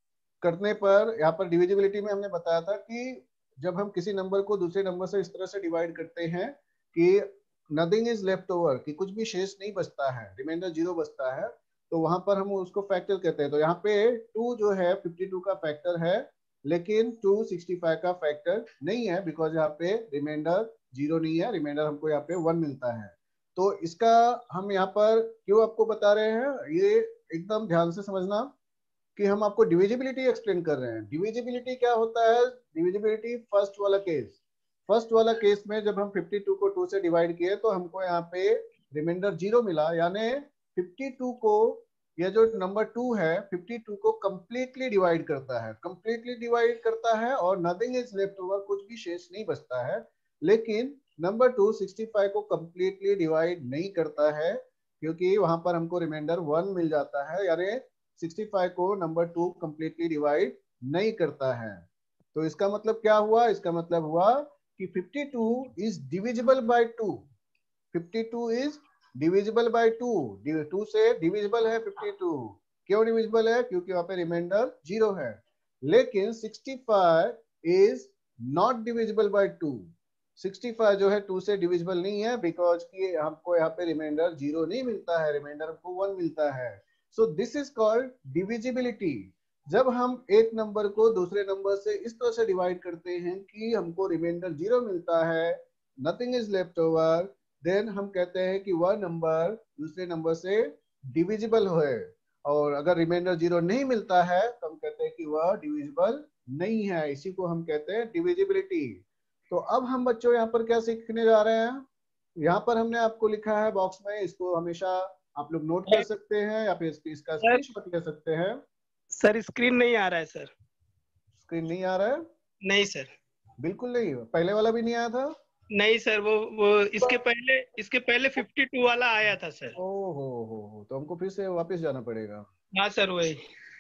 करने पर यहाँ पर डिविजिबिलिटी में हमने बताया था कि जब हम किसी नंबर को दूसरे नंबर से इस तरह से डिवाइड करते हैं कि नथिंग इज लेफ्ट ओवर, कि कुछ भी शेष नहीं बचता है, रिमाइंडर जीरो बचता है, तो वहां पर हम उसको फैक्टर कहते हैं। तो यहाँ पे टू जो है फिफ्टी टू का फैक्टर है, लेकिन टू सिक्सटी फाइव का फैक्टर नहीं है, बिकॉज यहाँ पे रिमाइंडर जीरो नहीं है, रिमाइंडर हमको यहाँ पे वन मिलता है। तो इसका हम यहाँ पर क्यों आपको बता रहे हैं, ये एकदम ध्यान से समझना कि हम आपको डिविजिबिलिटी एक्सप्लेन कर रहे हैं। डिविजिबिलिटी क्या होता है? डिविजिबिलिटी फर्स्ट वाला केस, फर्स्ट वाला केस में जब हम फिफ्टी टू को टू से डिवाइड किए तो हमको यहाँ पे रिमाइंडर जीरो मिला, यानी फिफ्टी टू को, यह जो नंबर टू है फिफ्टी टू को कंप्लीटली डिवाइड करता है, कंप्लीटली डिवाइड करता है और नथिंग इज लेफ्ट ओवर, कुछ भी शेष नहीं बचता है। लेकिन नंबर टू सिक्सटी फाइव को कंप्लीटली डिवाइड नहीं करता है, क्योंकि वहां पर हमको रिमाइंडर वन मिल जाता है, यानी सिक्सटी फाइव को नंबर टू कंप्लीटली डिवाइड नहीं करता है। तो इसका मतलब क्या हुआ? इसका मतलब हुआ कि fifty two is divisible by two, fifty two is divisible by two, two से डिविजिबल है फिफ्टी टू। क्यों डिविजिबल है? क्योंकि वहां पे रिमाइंडर जीरो है। लेकिन sixty five is not divisible by two, sixty five जो है टू से डिविजिबल नहीं है, बिकॉज कि हमको यहाँ पे रिमाइंडर जीरो नहीं मिलता है, रिमाइंडर हमको वन मिलता है। So this is called divisibility. जब हम एक नंबर को दूसरे नंबर से इस तरह से डिवाइड करते हैं कि हमको रिमाइंडर जीरो मिलता है, nothing is left over, then हम कहते हैं कि वह नंबर दूसरे नंबर से डिविजिबल है। और अगर रिमाइंडर जीरो नहीं मिलता है तो हम कहते हैं कि वह डिविजिबल नहीं है, इसी को हम कहते हैं डिविजिबिलिटी। तो अब हम बच्चों यहाँ पर क्या सीखने जा रहे हैं? यहाँ पर हमने आपको लिखा है बॉक्स में, इसको हमेशा आप लोग नोट कर सकते हैं या फिर इसका स्क्रीनशॉट ले सकते हैं।
सर स्क्रीन नहीं आ रहा है सर।
स्क्रीन नहीं आ रहा है?
नहीं सर,
बिल्कुल नहीं। पहले वाला भी नहीं आया था?
नहीं सर, वो वो इसके पहले इसके पहले फिफ्टी टू वाला आया था सर।
ओ हो हो हो, तो हमको फिर से वापस जाना पड़ेगा।
हाँ सर वही।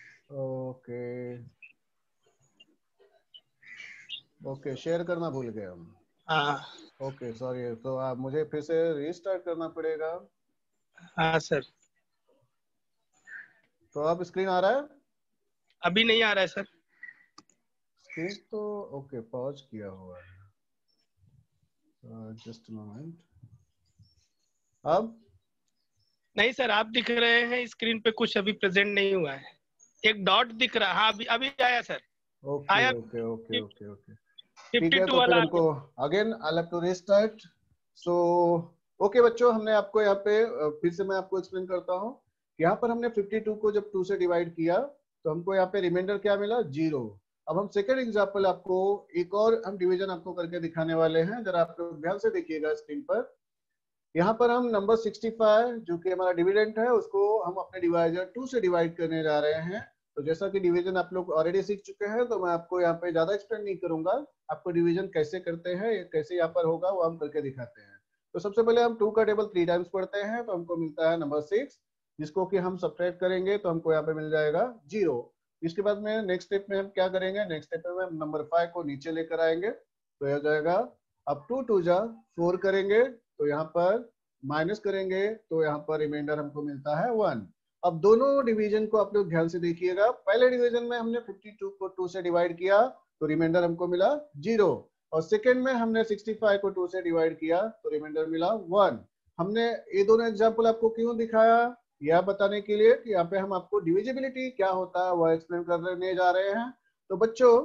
ओके ओके, शेयर करना भूल गए हम।
हाँ
ओके सॉरी, तो आप मुझे फिर से रीस्टार्ट करना पड़ेगा।
हाँ सर।
तो अब स्क्रीन आ रहा है?
अभी नहीं आ रहा है सर।
स्क्रीन तो ओके पॉज किया हुआ है, जस्ट मोमेंट। अब
नहीं सर, आप दिख रहे हैं स्क्रीन पे, कुछ अभी प्रेजेंट नहीं हुआ है, एक डॉट दिख रहा है। हाँ अभी अभी आया सर।
ओके
आया
ओके ओके ओके ओके, ठीक
फिफ्टी
है।
टू
तो फिर
वाला
हमको again I have to restart. So okay बच्चों, हमने आपको यहाँ पे फिर से मैं आपको एक्सप्लेन करता हूँ। यहाँ पर हमने फिफ्टी टू को जब टू से डिवाइड किया तो हमको यहाँ पे रिमाइंडर क्या मिला? जीरो। अब हम सेकंड एग्जांपल आपको एक और हम डिवीजन आपको करके दिखाने वाले हैं, जरा आप लोग ध्यान से देखिएगा स्क्रीन पर। यहाँ पर हम नंबर सिक्सटी फाइव जो कि हमारा डिविडेंड है उसको हम अपने डिवाइजर टू से डिवाइड करने जा रहे हैं। तो जैसा कि डिवीजन आप लोग ऑलरेडी सीख चुके हैं, तो मैं आपको यहाँ पे ज्यादा एक्सप्लेन नहीं करूंगा, आपको डिवीजन कैसे करते हैं, कैसे यहाँ पर होगा वो हम करके दिखाते हैं। तो सबसे पहले हम टू का टेबल थ्री टाइम्स पढ़ते हैं, तो हमको मिलता है नंबर सिक्स, जिसको कि हम सब्ट्रैक्ट करेंगे तो हमको यहाँ पे मिल जाएगा जीरो। इसके बाद में नेक्स्ट स्टेप में हम क्या करेंगे? नेक्स्ट स्टेप में हम नंबर फाइव को नीचे लेकर आएंगे, तो यह जाएगा। अब टू टू जा फोर करेंगे, तो यहाँ पर माइनस करेंगे, तो यहाँ पर रिमाइंडर हमको मिलता है वन। अब दोनों डिवीजन को आप लोग ध्यान से देखिएगा। पहले डिवीजन में हमने फिफ्टी टू को टू से डिवाइड किया तो रिमाइंडर हमको मिला जीरो, और सेकंड में हमने सिक्सटी फाइव को टू से डिवाइड किया तो रिमाइंडर मिला वन। हमने ये दोनों एग्जांपल आपको क्यों दिखाया? यह बताने के लिए कि यहाँ पे हम आपको डिविजिबिलिटी क्या होता है वह एक्सप्लेन करने जा रहे हैं। तो बच्चों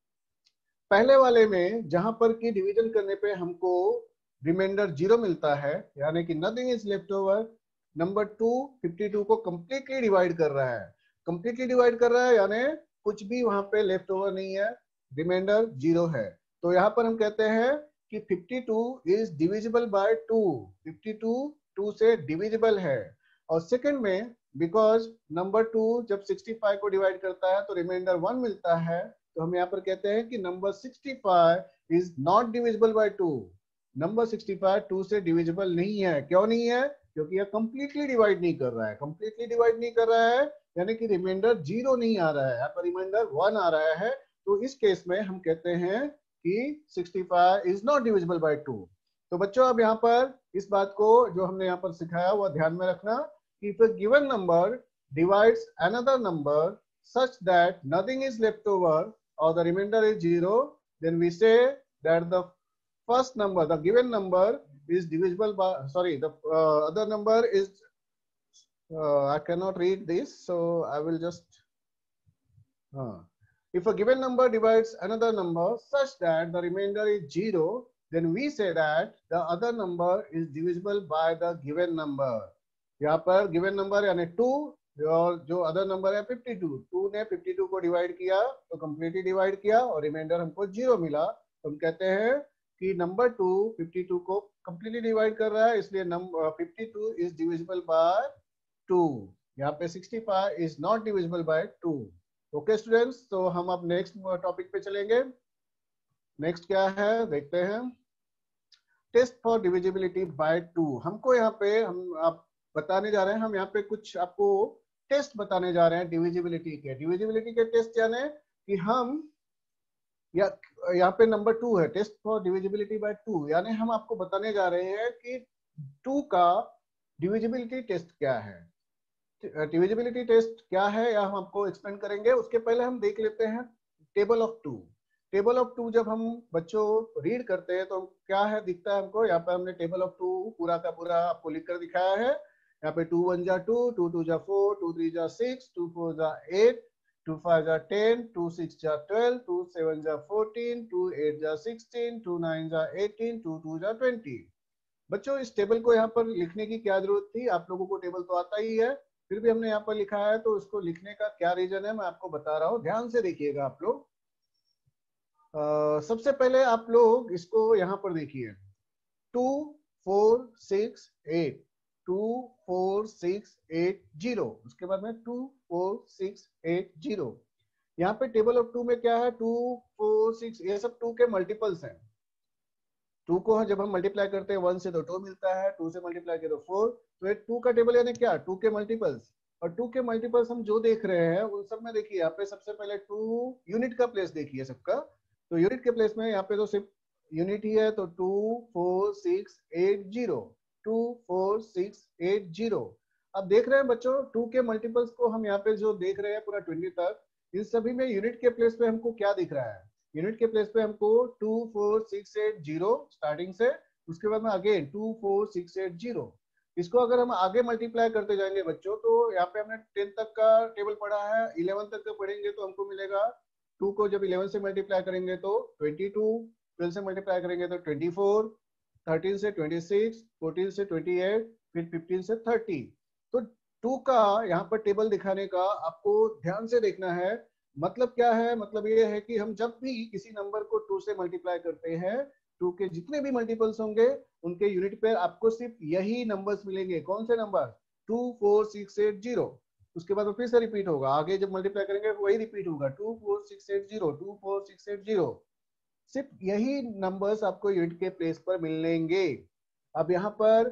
पहले वाले में जहां पर कि डिवीजन करने पे हमको रिमाइंडर जीरो मिलता है, यानी कि nothing is left over, number two fifty two को कंप्लीटली डिवाइड कर रहा है, कंप्लीटली डिवाइड कर रहा है, यानी कुछ भी वहां पे लेफ्ट ओवर नहीं है, रिमाइंडर जीरो है। तो यहाँ पर हम कहते हैं कि fifty two is divisible by two, fifty two two से डिविजिबल है। और सेकंड में बिकॉज नंबर टू जब सिक्सटी फाइव को डिवाइड करता है तो रिमाइंडर वन मिलता है, तो हम यहाँ पर कहते हैं कि number sixty five is not divisible by two, number sixty five two से डिविजिबल नहीं है। क्यों नहीं है? क्योंकि यह कंप्लीटली डिवाइड नहीं कर रहा है, कंप्लीटली डिवाइड नहीं कर रहा है, यानी कि रिमाइंडर जीरो नहीं आ रहा है, यहाँ पर रिमाइंडर वन आ रहा है। तो इस केस में हम कहते हैं कि sixty five is not divisible by two. तो बच्चों अब यहाँ पर इस बात को जो हमने यहाँ पर सिखाया वो ध्यान में रखना कि if a given number divides another number such that nothing is left over or the remainder is zero, then we say that the first number, the given number is divisible by, sorry, the uh, other number is, uh, I cannot read this, so I will just, uh, if a given number divides another number such that the remainder is zero, then we say that the other number is divisible by the given number. यहाँ पर given number यानी two और जो other number है fifty two, two ने fifty two को divide किया तो कंप्लीटली डिवाइड किया और रिमाइंडर हमको जीरो मिला, तो हम कहते हैं कि नंबर टू फिफ्टी टू को कंप्लीटली डिवाइड कर रहा है, इसलिए number fifty two is divisible by two. यहाँ पे sixty five is not divisible by two. Okay students, तो हम अब नेक्स्ट टॉपिक पे चलेंगे। नेक्स्ट क्या है देखते हैं, test for divisibility by two. हमको यहाँ पे हम आप बताने जा रहे हैं, हम यहाँ पे कुछ आपको टेस्ट बताने जा रहे हैं डिविजिबिलिटी के। डिविजिबिलिटी के टेस्ट यानी कि हम या यहाँ पे नंबर टू है, test for divisibility by two, यानी हम आपको बताने जा रहे हैं कि टू का डिविजिबिलिटी टेस्ट क्या है। डिविजिबिलिटी टेस्ट क्या है या हम आपको एक्सप्लेन करेंगे। उसके पहले हम देख लेते हैं table of two. Table of two जब हम बच्चों रीड करते हैं तो क्या है दिखता है हमको, यहाँ पे हमने टेबल ऑफ टू पूरा का पूरा आपको लिख कर दिखाया है। यहाँ पे टू वन जा टू, टू टू जा फोर, टू थ्री जा सिक्स, टू फोर जा एट, टू फाइव जा टेन, टू सिक्स जा ट्वेल्व, टू सेवन जा फोर्टीन, टू एट जा सिक्सटीन, टू नाइन जा एटीन, टू टू जा ट्वेंटी। बच्चों इस टेबल को यहाँ पर लिखने की क्या जरूरत थी, आप लोगों को टेबल तो आता ही है, फिर भी हमने यहाँ पर लिखा है, तो उसको लिखने का क्या रीजन है मैं आपको बता रहा हूँ, ध्यान से देखिएगा आप लोग। सबसे पहले आप लोग इसको यहाँ पर देखिए, two four six eight, two four six eight zero, उसके बाद में two four six eight zero. यहाँ पे टेबल ऑफ टू में क्या है, टू फोर सिक्स, ये सब टू के मल्टीपल्स हैं। टू को जब हम मल्टीप्लाई करते हैं वन से तो टू मिलता है, टू से मल्टीप्लाई करो फोर, तो ये टू का टेबल यानी क्या, टू के मल्टीपल्स। और टू के मल्टीपल्स हम जो देख रहे हैं उन सब में देखिए, यहाँ पे सबसे पहले टू यूनिट का प्लेस देखिए सबका, तो यूनिट के प्लेस में यहाँ पे तो सिर्फ यूनिट ही है, तो two four six eight zero, two four six eight zero. अब देख रहे हैं बच्चों टू के मल्टीपल्स को हम यहाँ पे जो देख रहे हैं पूरा ट्वेंटी तक, इन सभी में यूनिट के प्लेस पे हमको क्या दिख रहा है, यूनिट के प्लेस पे हमको two four six eight zero starting से, उसके बाद में again two four six eight zero. इसको अगर हम आगे मल्टीप्लाई करते जाएंगे बच्चों, तो यहाँ पे हमने टेन तक का टेबल पढ़ा है, इलेवन तक का पढ़ेंगे तो हमको मिलेगा, टू को जब इलेवन से मल्टीप्लाई करेंगे तो ट्वेंटी टू, ट्वेल्व से मल्टीप्लाई करेंगे तो ट्वेंटी फोर, थर्टीन से ट्वेंटी सिक्स, फोर्टीन से ट्वेंटी एट, फिर फिफ्टीन से थर्टी। तो टू का यहाँ पर टेबल दिखाने का आपको ध्यान से देखना है, मतलब क्या है, मतलब ये है कि हम जब भी किसी नंबर को टू से मल्टीप्लाई करते हैं, टू के जितने भी मल्टीपल्स होंगे उनके यूनिट पे आपको सिर्फ यही नंबर्स मिलेंगे। कौन से number, two four six eight zero. उसके बाद फिर से रिपीट होगा, आगे जब मल्टीप्लाई करेंगे वही रिपीट होगा, two four six eight zero, two four six eight zero. सिर्फ यही नंबर्स आपको यूनिट के प्लेस पर मिलेंगे। अब यहाँ पर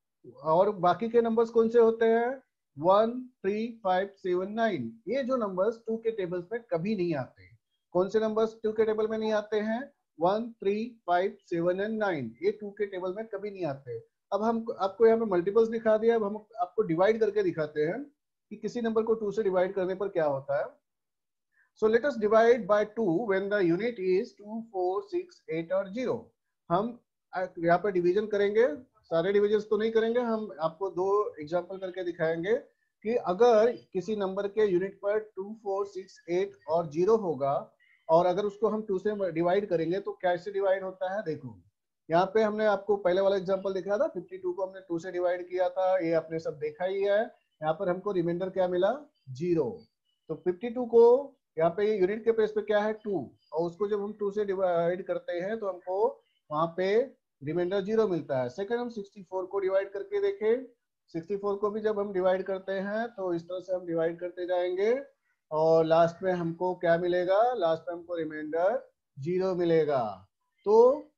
और बाकी के नंबर्स कौन से होते हैं, one three five seven nine, ये जो नंबर्स टू के टेबल्स में कभी नहीं आते। कौन से नंबर्स टू के टेबल में नहीं आते हैं, one three five seven and nine, ये टू के टेबल में कभी नहीं आते। अब हम आपको यहाँ पे मल्टीपल्स दिखा दिया, अब हम आपको डिवाइड करके दिखाते हैं कि किसी नंबर को टू से डिवाइड करने पर क्या होता है। So let us divide by two when the unit is two, four, six, eight और zero। हम यहाँ पर डिवीजन करेंगे, सारे डिविजन तो नहीं करेंगे, हम आपको दो एग्जांपल करके दिखाएंगे कि अगर किसी नंबर के यूनिट पर टू, फोर, सिक्स, एट और जीरो होगा और अगर उसको हम टू से डिवाइड करेंगे तो कैसे डिवाइड होता है। देखो यहाँ पे हमने आपको पहले वाला एग्जाम्पल दिखाया था, फिफ्टी टू को हमने टू से डिवाइड किया था, ये आपने सब देखा ही है। यहाँ पर हमको रिमाइंडर क्या मिला, जीरो। तो फिफ्टी टू को यहाँ पे यूनिट के प्लेस पे क्या है, टू, और उसको जब हम टू से डिवाइड करते हैं तो हमको वहां पे रिमाइंडर जीरो मिलता है। सेकंड हम सिक्सटी फोर को डिवाइड करके देखें, सिक्सटी फोर को भी जब हम डिवाइड करते हैं तो इस तरह से हम डिवाइड करते जाएंगे और लास्ट में हमको क्या मिलेगा, लास्ट में हमको रिमाइंडर जीरो मिलेगा। तो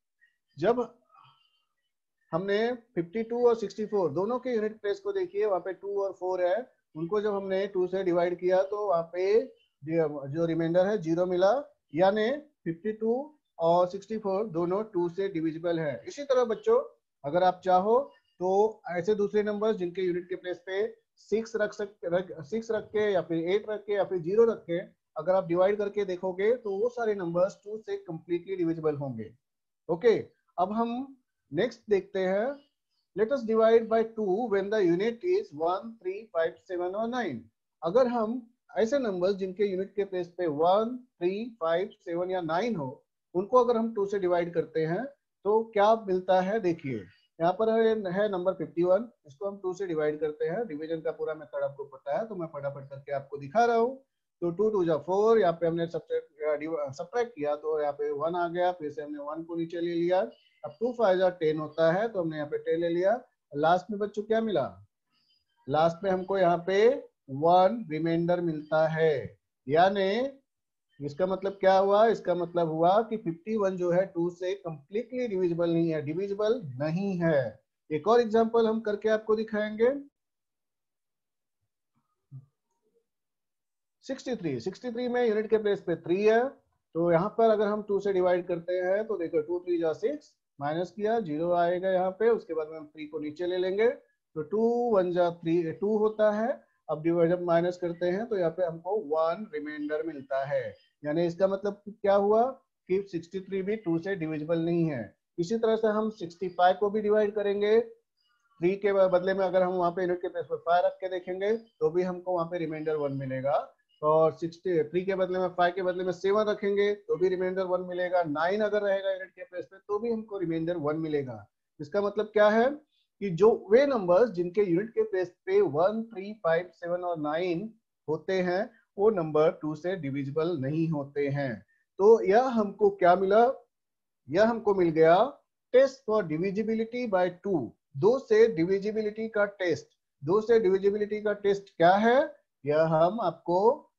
जब हमने फिफ्टी टू और सिक्सटी फोर दोनों के यूनिट प्लेस को देखिए, वहां पे टू और फोर है, उनको जब हमने टू से डिवाइड किया तो वहां पे जो रिमाइंडर है जीरो मिला, यानी फिफ्टी टू और सिक्सटी फोर दोनों टू से डिविजिबल है। इसी तरह बच्चों अगर आप चाहो तो ऐसे दूसरे नंबर्स जिनके यूनिट के प्लेस पे सिक्स रख सकते रख सिक्स रख के या फिर एट रख के या फिर जीरो रख के अगर आप डिवाइड करके देखोगे तो वो सारे नंबर्स टू से कंप्लीटली डिविजिबल होंगे। ओके, अब हम नेक्स्ट देखते हैं। Let us divide by two when the unit is one, three, five, seven और नाइन। अगर हम ऐसे नंबर्स जिनके यूनिट के प्लेस पे वन, थ्री, फाइव, सेवन या नाइन हो उनको अगर हम टू से डिवाइड करते हैं तो क्या मिलता है, देखिए यहाँ पर है, है नंबर फिफ्टी वन, इसको हम टू से डिवाइड करते हैं। डिवीजन का पूरा मेथड आपको पता है तो मैं फटाफट करके आपको दिखा रहा हूँ। तो टू टू जा फोर, यहाँ पे हमने सब्ट्रैक्ट किया तो यहाँ पे वन आ गया, फिर से हमने वन को नीचे ले लिया। अब टू फाइव जा टेन होता है तो हमने यहाँ पे टेन ले लिया। लास्ट में बच्चों क्या मिला, लास्ट में हमको यहाँ पे वन रिमाइंडर मिलता है। यानी इसका मतलब क्या हुआ, इसका मतलब हुआ कि फिफ्टी वन जो है टू से कंप्लीटली डिविजिबल नहीं है, डिविजिबल नहीं है। एक और एग्जांपल हम करके आपको दिखाएंगे। सिक्सटी थ्री, सिक्सटी थ्री में यूनिट के प्लेस पे थ्री है तो यहाँ पर अगर हम टू से डिवाइड करते हैं तो देखो टू थ्री जा सिक्स, माइनस किया जीरो आएगा यहाँ पे, उसके बाद में हम थ्री को नीचे ले लेंगे तो टू वन जा थ्री टू होता है। अब जब माइनस करते हैं तो यहाँ पे हमको वन रिमाइंडर मिलता है। यानी इसका मतलब क्या हुआ कि सिक्सटी थ्री भी टू से डिविजिबल नहीं है। इसी तरह से हम सिक्सटी फाइव को भी डिवाइड करेंगे, थ्री के बदले में अगर हम वहाँ पे यूनिट के प्लेस पे फाइव रख के देखेंगे तो भी हमको वहाँ पे रिमाइंडर वन मिलेगा। और सिक्सटी थ्री के बदले में फाइव के बदले में सेवन रखेंगे तो भी रिमाइंडर वन मिलेगा। नाइन अगर रहेगा यूनिट के प्लेस पे तो भी हमको रिमाइंडर वन मिलेगा। इसका मतलब क्या है कि जो वे नंबर्स जिनके यूनिट के प्लेस पे वन, थ्री, फाइव, सेवन और नाइन होते हैं वो नंबर टू से डिविजिबल नहीं होते हैं। तो यह हमको क्या मिला, यह हमको मिल गया test for divisibility by two. दो से डिविजिबिलिटी का टेस्ट, दो से डिविजिबिलिटी का टेस्ट क्या है यह हम आपको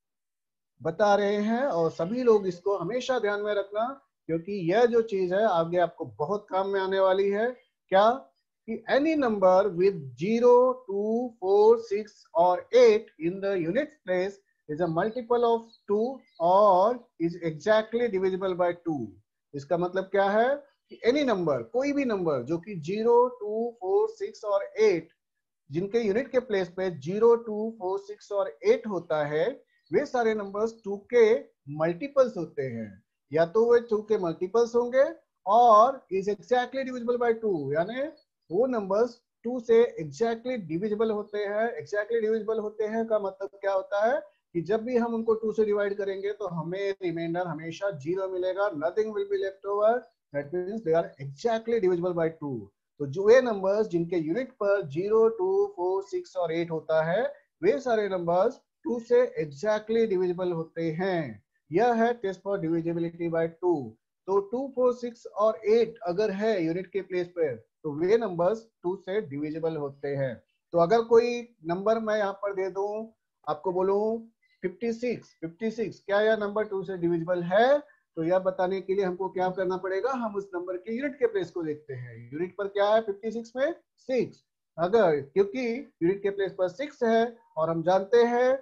बता रहे हैं और सभी लोग इसको हमेशा ध्यान में रखना क्योंकि यह जो चीज है आगे आपको बहुत काम में आने वाली है। क्या कि any number with zero, two, four, six or eight in the unit place is a multiple of two or is exactly divisible by two। इसका मतलब क्या है कि any number, कोई भी नंबर जो कि zero, two, four, six और eight जिनके यूनिट के प्लेस पे zero, two, four, six और eight होता है वे सारे नंबर्स टू के मल्टीपल्स होते हैं। या तो वे टू के मल्टीपल्स होंगे और is exactly divisible by two, यानी वो नंबर्स टू से एग्जैक्टली डिविजिबल होते हैं। एग्जैक्टली डिविजिबल होते हैं का मतलब क्या होता है कि जब भी हम उनको टू से डिवाइड करेंगे तो हमें रिमाइंडर हमेशा जीरो मिलेगा, nothing will be left over, that means they are exactly divisible by two. तो जो ये नंबर्स जिनके यूनिट पर जीरो, टू, फोर, सिक्स और एट होता है वे सारे नंबर्स टू से एग्जैक्टली डिविजिबल होते हैं। यह है test for divisibility by two. तो टू, फोर, सिक्स और एट अगर है यूनिट के प्लेस पर तो वे नंबर्स टू से डिविजिबल होते हैं। तो अगर कोई नंबर मैं यहाँ पर दे दूं आपको बोलूं फिफ्टी सिक्स, फिफ्टी सिक्स क्या यह नंबर टू से डिविजिबल है, तो यह बताने के लिए हमको क्या करना पड़ेगा, हम उस नंबर के यूनिट के प्लेस को देखते हैं। यूनिट पर क्या है फिफ्टी सिक्स में सिक्स, अगर क्योंकि यूनिट के प्लेस पर सिक्स है और हम जानते हैं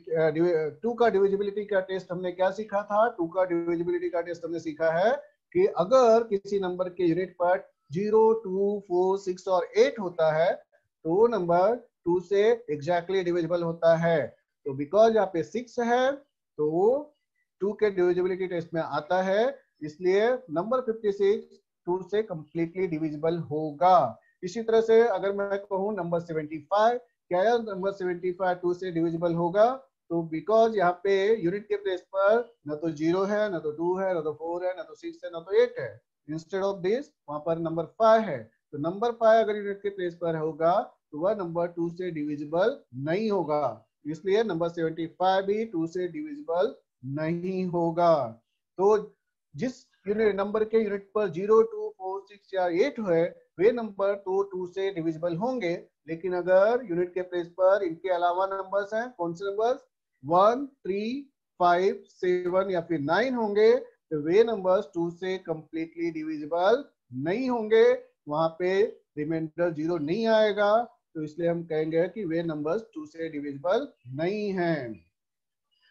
कि टू का डिविजिबिलिटी का टेस्ट हमने क्या सीखा था, टू का डिविजिबिलिटी का टेस्ट हमने सीखा है कि अगर किसी नंबर के यूनिट पर जीरो, टू, फोर, सिक्स और एट होता है तो वो नंबर टू से एग्जैक्टली डिविजिबल होता है। तो बिकॉज यहाँ पे सिक्स है तो वो टू के डिविजिबिलिटी टेस्ट में आता है, इसलिए नंबर फिफ्टी सिक्स टू से कंप्लीटली डिविजिबल होगा। इसी तरह से अगर मैं कहूँ नंबर सेवेंटी फाइव, क्या यह नंबर सेवेंटी फाइव टू से डिविजिबल होगा, तो बिकॉज यहाँ पे यूनिट के प्लेस पर न तो जीरो है, न तो टू है, न तो फोर है, न तो सिक्स है, न तो एट है। इंस्टेड ऑफ दिस वहां पर नंबर फाइव है। तो नंबर फाइव अगर यूनिट के प्लेस पर होगा तो वह नंबर टू से डिविजिबल नहीं होगा, इसलिए नंबर सेवेंटी फाइव भी टू से डिविजिबल नहीं होगा। तो जिस यूनिट नंबर के यूनिट पर जीरो, टू, फोर, सिक्स या एट है वे नंबर तो टू से डिविजिबल होंगे। लेकिन अगर यूनिट के प्लेस पर इनके अलावा नंबर्स हैं, कौन से numbers, one, three, five, seven या फिर नाइन होंगे तो वे नंबर्स टू से कंप्लीटली डिविजिबल नहीं होंगे, वहां पे रिमाइंडर जीरो नहीं आएगा। तो इसलिए हम कहेंगे कि वे नंबर्स टू से डिविजिबल नहीं हैं।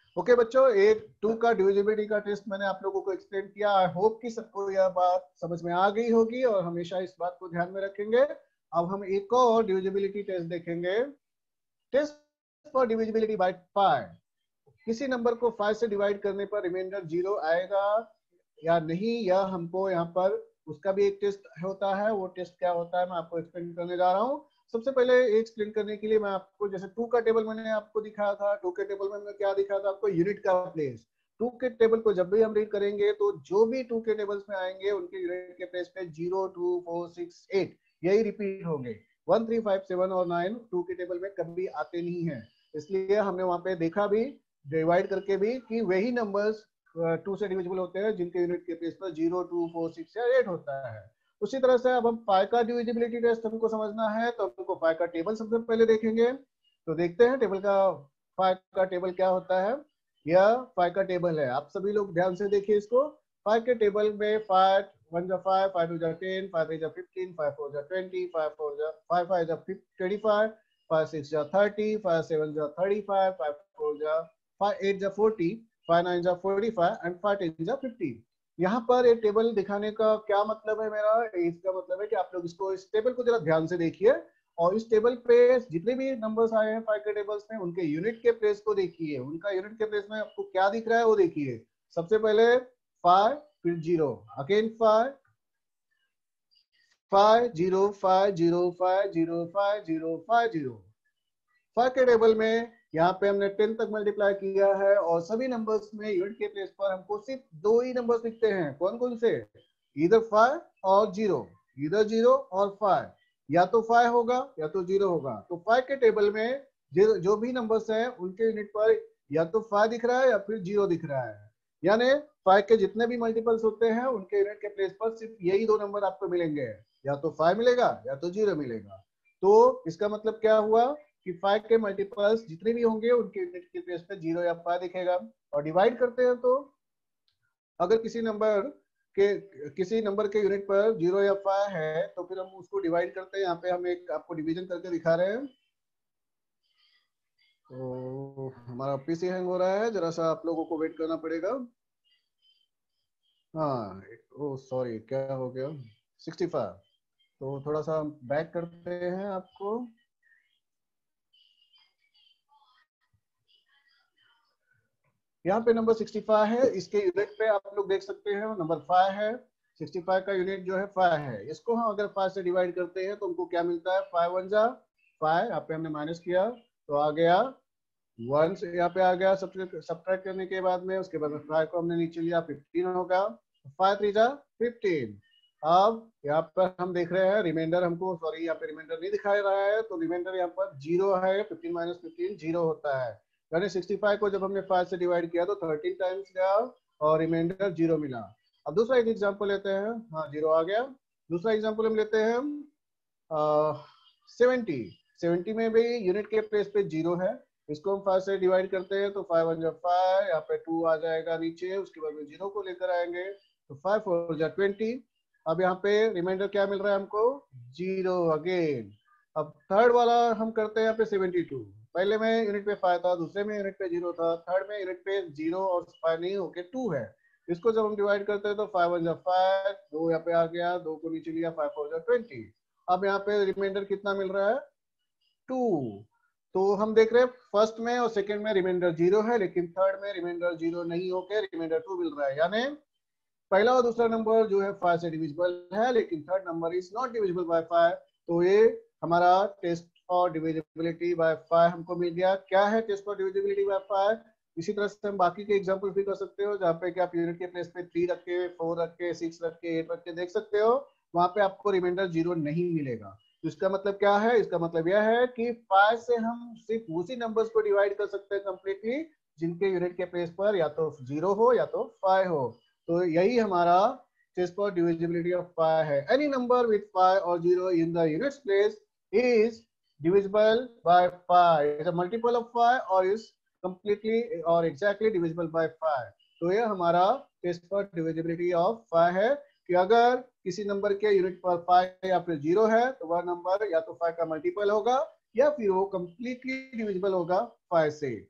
ओके बच्चों, एक टू का डिविजिबिलिटी का टेस्ट मैंने आप लोगों को एक्सप्लेन किया। आई होप कि सबको यह बात समझ में आ गई होगी और हमेशा इस बात को ध्यान में रखेंगे। अब हम एक और डिविजिबिलिटी टेस्ट देखेंगे। Test for divisibility by five. किसी नंबर को फाइव से डिवाइड करने पर रिमाइंडर जीरो आएगा या नहीं, यह हमको यहाँ पर उसका भी एक टेस्ट होता है। वो टेस्ट क्या होता है मैं आपको एक्सप्लेन करने जा रहा हूँ। सबसे पहले एक्सप्लेन करने के लिए मैं आपको, जैसे टू का टेबल मैंने आपको दिखाया था, टू के टेबल में मैंने क्या दिखाया था आपको, यूनिट का प्लेस। टू के टेबल को जब भी हम रीड करेंगे तो जो भी टू के टेबल्स में आएंगे उनके यूनिट के प्लेस पे zero two four six eight यही रिपीट होंगे। वन थ्री फाइव सेवन और नाइन टू के टेबल में कभी आते नहीं है, इसलिए हमने वहां पे देखा भी डिवाइड करके भी कि वही नंबर्स टू से डिविजिबल होते हैं जिनके यूनिट के प्लेस पर जीरो टू फोर सिक्स या एट होता है। उसी तरह से अब हम फाइव का डिविजिबिलिटी टेस्ट हमको समझना है तो हमको फाइव का टेबल सबसे पहले देखेंगे। तो देखते हैं टेबल का, फाइव का टेबल क्या होता है। यह फाइव का टेबल है, आप सभी लोग ध्यान से देखिए इसको। फाइव के टेबल में फाइव वन जा फाइव, फाइव टू जा टेन, फाइव थ्री जा फिफ्टीन, फाइव फोर जा ट्वेंटी, फाइव फोर जा फाइव फाइव जा ट्वेंटी फाइव, फाइव सिक्स जा थर्टी, फाइव सेवन जा थर्टी फाइव, फाइव फोर जा फाइव एट जा फोर्टी, फाइव नाइन जा forty five and five ten जा फिफ्टी। यहाँ पर एक टेबल दिखाने का क्या मतलब है मेरा, इसका मतलब है कि आप लोग इसको, इस टेबल को जरा ध्यान से देखिए और इस टेबल पे जितने भी नंबर्स आए हैं फाइव के टेबल्स में उनके यूनिट के प्लेस को देखिए। उनका यूनिट के प्लेस में आपको क्या दिख रहा है वो देखिए। सबसे पहले फाइव, फिर zero, again five, five zero, five zero, five zero, five zero, five zero. Five के टेबल में यहाँ पे हमने टेन तक मल्टीप्लाई किया है और सभी नंबर्स में यूनिट के प्लेस पर हमको सिर्फ दो ही नंबर्स दिखते हैं। कौन कौन से? इधर फाइव और जीरो, इधर जीरो और फाइव। या तो फाइव होगा या तो जीरो होगा। तो फाइव के टेबल में जो भी नंबर्स हैं उनके यूनिट पर या तो फाइव दिख रहा है या फिर जीरो दिख रहा है। यानी फाइव के जितने भी मल्टीपल्स होते हैं उनके यूनिट के प्लेस पर सिर्फ यही दो नंबर आपको मिलेंगे, या तो फाइव मिलेगा या तो जीरो मिलेगा। तो इसका मतलब क्या हुआ कि फाइव के मल्टीपल्स जितने भी होंगे उनके यूनिट के प्लेस पे जीरो या फाइव दिखेगा। और डिवाइड करते हैं तो अगर किसी नंबर के किसी नंबर के यूनिट पर जीरो या फाइव है तो फिर हम उसको डिवाइड करते हैं। यहाँ पे हम एक आपको डिवीजन करके दिखा रहे हैं। तो हमारा पीसी हैंग हो रहा है, जरा सा आप लोगों को वेट करना पड़ेगा। हाँ, ओ सॉरी, क्या हो गया, सिक्सटी फाइव। तो थोड़ा सा बैक करते हैं आपको। यहाँ पे नंबर सिक्सटी फाइव है, इसके यूनिट पे आप लोग देख सकते हैं नंबर फाइव है। सिक्सटी फाइव का यूनिट जो है फाइव है। इसको हम अगर फाइव से डिवाइड करते हैं तो हमको क्या मिलता है, फाइव वन जा फाइव, यहाँ पे हमने माइनस किया तो आ गया वन से यहाँ पे आ गया सब्ट्रैक्ट करने के बाद में। उसके बाद में फाइव को हमने नीचे लिया, फिफ्टीन होगा, फाइव थ्री जा फिफ्टीन। अब यहाँ पर हम देख रहे हैं रिमाइंडर, हमको सॉरी यहाँ पे रिमाइंडर नहीं दिखा रहा है, तो रिमाइंडर यहाँ पर जीरो है। फिफ्टीन माइनस फिफ्टीन जीरो होता है। यानी सिक्सटी फाइव को जब हमने फाइव से डिवाइड किया तो थर्टीन टाइम्स गया और रिमाइंडर जीरो मिला। अब दूसरा एक एग्जाम्पल लेते हैं। हाँ, जीरो आ गया। दूसरा एग्जाम्पल हम लेते हैं सेवेंटी। सेवेंटी में भी यूनिट के प्लेस पे जीरो है। इसको हम फाइव से डिवाइड करते हैं तो फाइव वन जा फाइव, यहाँ पे टू आ जाएगा नीचे, उसके बाद में जीरो को लेकर आएंगे तो फाइव फोर जा ट्वेंटी। अब यहाँ पे रिमाइंडर क्या मिल रहा है हमको, जीरो अगेन। अब थर्ड वाला हम करते हैं यहाँ पे सेवेंटी टू। पहले में यूनिट पे फाइव था, दूसरे में यूनिट पे जीरो था, थर्ड में यूनिट पे जीरो और फाइव नहीं होके टू है। इसको जब हम डिवाइड करते हैं तो फाइव वन जा फाइव, दो यहाँ पे आ गया, दो को नीचे लिया, फाइव फोर जा ट्वेंटी। अब यहाँ पे रिमाइंडर कितना मिल रहा है, टू। तो हम देख रहे हैं फर्स्ट में और सेकंड में रिमाइंडर जीरो है, लेकिन थर्ड में रिमाइंडर जीरो नहीं होके रिमाइंडर टू मिल रहा है। यानी पहला और दूसरा नंबर जो है फाइव से डिविजिबल है, लेकिन third number is not divisible by five. तो ये हमारा test for divisibility by five हमको मिल गया। क्या है test for divisibility by five? इसी तरह से हम बाकी के एग्जांपल भी कर सकते हो, जहाँ पे कि आप यूनिट के प्लेस पे थ्री रख के, फोर रख के, सिक्स रख के, एट रख के देख सकते हो। वहां पे आपको रिमाइंडर जीरो नहीं मिलेगा। तो इसका मतलब क्या है, इसका मतलब यह है कि फाइव से हम सिर्फ उसी नंबर्स को डिवाइड कर सकते हैं कंप्लीटली जिनके यूनिट के प्लेस पर या तो जीरो हो या तो फाइव हो। तो यही हमारा test for divisibility of five है। एनी नंबर विथ फाइव और zero in the units place is divisible by five. It's a multiple of five or is completely or exactly divisible by five. तो ये हमारा test for divisibility of five है कि अगर किसी number के unit पर फाइव या फिर जीरो है तो वह नंबर या तो फाइव का मल्टीपल होगा या फिर वो completely डिविजिबल होगा फाइव से।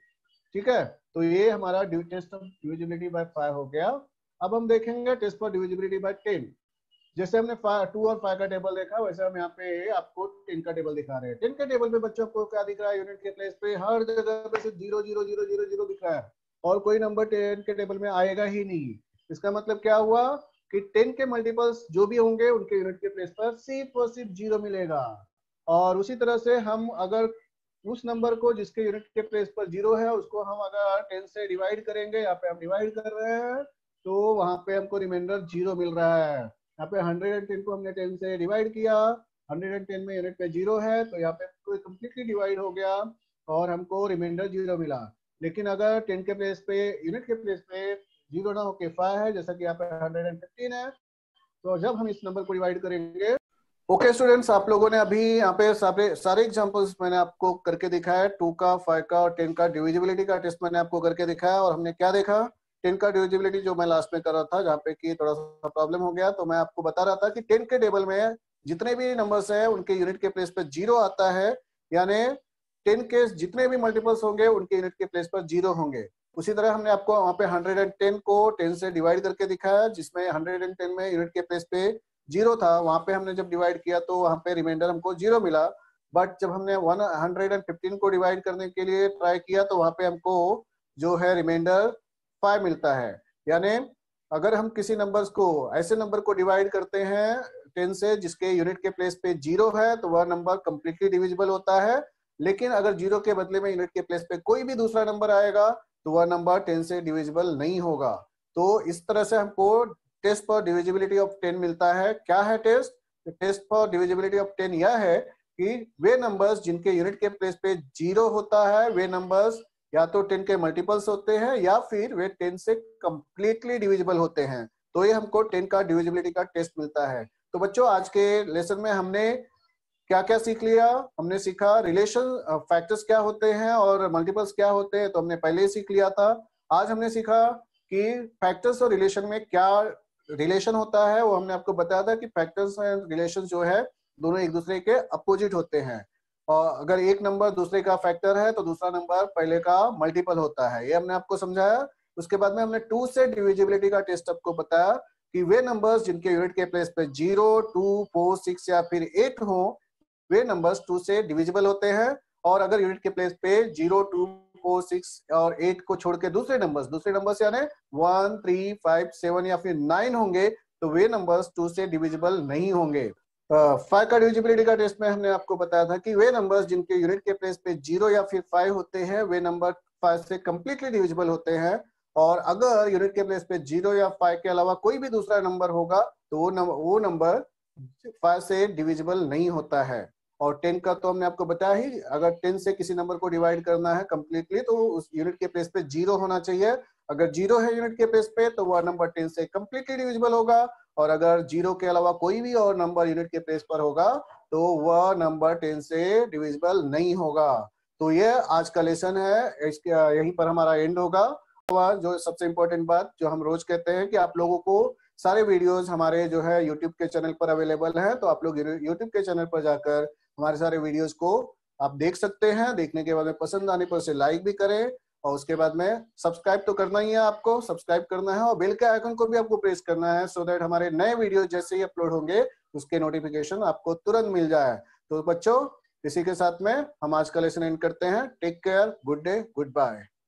ठीक है, तो ये हमारा test of divisibility by five हो गया। अब हम देखेंगे test for divisibility by ten. जैसे हमने टू और फाइव का टेबल देखा, वैसे हम यहाँ पे आपको टेन का टेबल दिखा रहे हैं। टेन के टेबल पे बच्चों को क्या दिख रहा है, यूनिट के प्लेस पे हर जगह पे सिर्फ zero zero zero zero zero दिख रहा है और कोई नंबर टेन के टेबल में आएगा ही नहीं। इसका मतलब क्या हुआ कि टेन के मल्टीपल्स जो भी होंगे उनके यूनिट के प्लेस पर सिर्फ और सिर्फ जीरो मिलेगा। और उसी तरह से हम अगर उस नंबर को जिसके यूनिट के प्लेस पर जीरो है उसको हम अगर टेन से डिवाइड करेंगे, यहाँ पे हम डिवाइड कर रहे हैं, तो वहां पे हमको रिमाइंडर जीरो मिल रहा है। यहाँ पे हंड्रेड टेन को हमने टेन से डिवाइड किया, हंड्रेड टेन में यूनिट पे जीरो है तो यहाँ पे कंप्लीटली डिवाइड हो गया और हमको रिमाइंडर जीरो मिला। लेकिन अगर टेन के प्लेस पे यूनिट के प्लेस पे जीरो ना होके फाइव है, जैसा कि यहाँ पे हंड्रेड फिफ्टीन है, तो जब हम इस नंबर को डिवाइड करेंगे। ओके स्टूडेंट्स, आप लोगों ने अभी यहाँ पे सारे सारे एग्जांपल्स मैंने आपको करके दिखाया है। टू का, फाइव का और टेन का डिविजिबिलिटी का टेस्ट मैंने आपको करके दिखाया। और हमने क्या देखा, टेन का डिविजिबिलिटी जो मैं लास्ट में कर रहा था, जहाँ पे कि थोड़ा सा प्रॉब्लम हो गया, तो मैं आपको बता रहा था कि टेन के टेबल में जितने भी नंबर्स हैं उनके यूनिट के प्लेस पर जीरो आता है, यानी टेन के जितने भी मल्टीपल्स होंगे उनके यूनिट के प्लेस पर जीरो होंगे। उसी तरह हमने आपको वहाँ पे हंड्रेड टेन को टेन से डिवाइड करके दिखाया, जिसमें हंड्रेड टेन में यूनिट के प्लेस पे जीरो था, वहां पे हमने जब डिवाइड किया तो वहां पे रिमाइंडर हमको जीरो मिला। बट जब हमने वन हंड्रेड फिफ्टीन को डिवाइड करने के लिए ट्राई किया तो वहां पे हमको जो है रिमाइंडर फाइव मिलता है। यानी अगर हम किसी नंबर्स को, ऐसे नंबर को डिवाइड करते हैं टेन से जिसके यूनिट के प्लेस पे जीरो है, तो वह नंबर कंप्लीटली डिविजिबल होता है। लेकिन अगर जीरो के बदले में यूनिट के प्लेस पे कोई भी दूसरा नंबर आएगा तो वह नंबर टेन से डिविजिबल नहीं होगा। तो इस तरह से हमको test for divisibility of ten मिलता है। क्या है test? Test for divisibility of ten यह है कि वे नंबर्स जिनके यूनिट के प्लेस पे जीरो होता है, वे नंबर्स या तो टेन के मल्टीपल्स होते हैं या फिर वे टेन से कंप्लीटली डिविजिबल होते हैं। तो ये हमको टेन का डिविजिबिलिटी का टेस्ट मिलता है। तो बच्चों, आज के लेसन में हमने क्या क्या सीख लिया? हमने सीखा रिलेशन फैक्टर्स क्या होते हैं और मल्टीपल्स क्या होते हैं, तो हमने पहले ही सीख लिया था। आज हमने सीखा कि फैक्टर्स और रिलेशन में क्या रिलेशन होता है, वो हमने आपको बताया था कि फैक्टर्स एंड रिलेशन जो है दोनों एक दूसरे के अपोजिट होते हैं। और अगर एक नंबर दूसरे का फैक्टर है तो दूसरा नंबर पहले का मल्टीपल होता है, ये हमने आपको समझाया। उसके बाद में हमने टू से डिविजिबिलिटी का टेस्ट आपको बताया कि वे नंबर्स जिनके यूनिट के प्लेस पे जीरो, टू, फोर, सिक्स या फिर एट हो, वे नंबर्स टू से डिविजिबल होते हैं। और अगर यूनिट के प्लेस पे जीरो, टू, फोर, सिक्स और एट को छोड़ के दूसरे नंबर्स दूसरे नंबर्स यानी वन, थ्री, फाइव, सेवन या फिर नाइन होंगे तो वे नंबर्स टू से डिविजिबल नहीं होंगे। फाइव का डिविजिबिलिटी का टेस्ट में हमने आपको बताया था कि वे नंबर्स जिनके यूनिट के प्लेस पे जीरो या फिर फाइव होते हैं, वे नंबर फाइव से कंप्लीटली डिविजिबल होते हैं। और अगर यूनिट के प्लेस पे जीरो या फाइव के अलावा कोई भी दूसरा नंबर होगा तो वो नंबर वो नंबर फाइव से डिविजिबल नहीं होता है। और टेन का तो हमने आपको बताया ही, अगर टेन से किसी नंबर को डिवाइड करना है कंप्लीटली तो उस यूनिट के प्लेस पे जीरो होना चाहिए। अगर जीरो है यूनिट के प्लेस पे तो वह नंबर टेन से कंप्लीटली डिविजिबल होगा। और अगर जीरो के अलावा कोई भी और नंबर यूनिट के प्लेस पर होगा तो वह नंबर टेन से डिविजिबल नहीं होगा। तो ये आज का लेसन है, इसके यहीं पर हमारा एंड होगा। जो सबसे इम्पोर्टेंट बात जो हम रोज कहते हैं कि आप लोगों को सारे वीडियोस हमारे जो है यूट्यूब के चैनल पर अवेलेबल है, तो आप लोग यूट्यूब के चैनल पर जाकर हमारे सारे वीडियोस को आप देख सकते हैं। देखने के बाद में पसंद आने पर उसे लाइक भी करें और उसके बाद में सब्सक्राइब तो करना ही है, आपको सब्सक्राइब करना है और बेल के आइकन को भी आपको प्रेस करना है, सो दैट हमारे नए वीडियो जैसे ही अपलोड होंगे उसके नोटिफिकेशन आपको तुरंत मिल जाए। तो बच्चों, इसी के साथ में हम आज का लेसन एंड करते हैं। Take care, good day, good bye.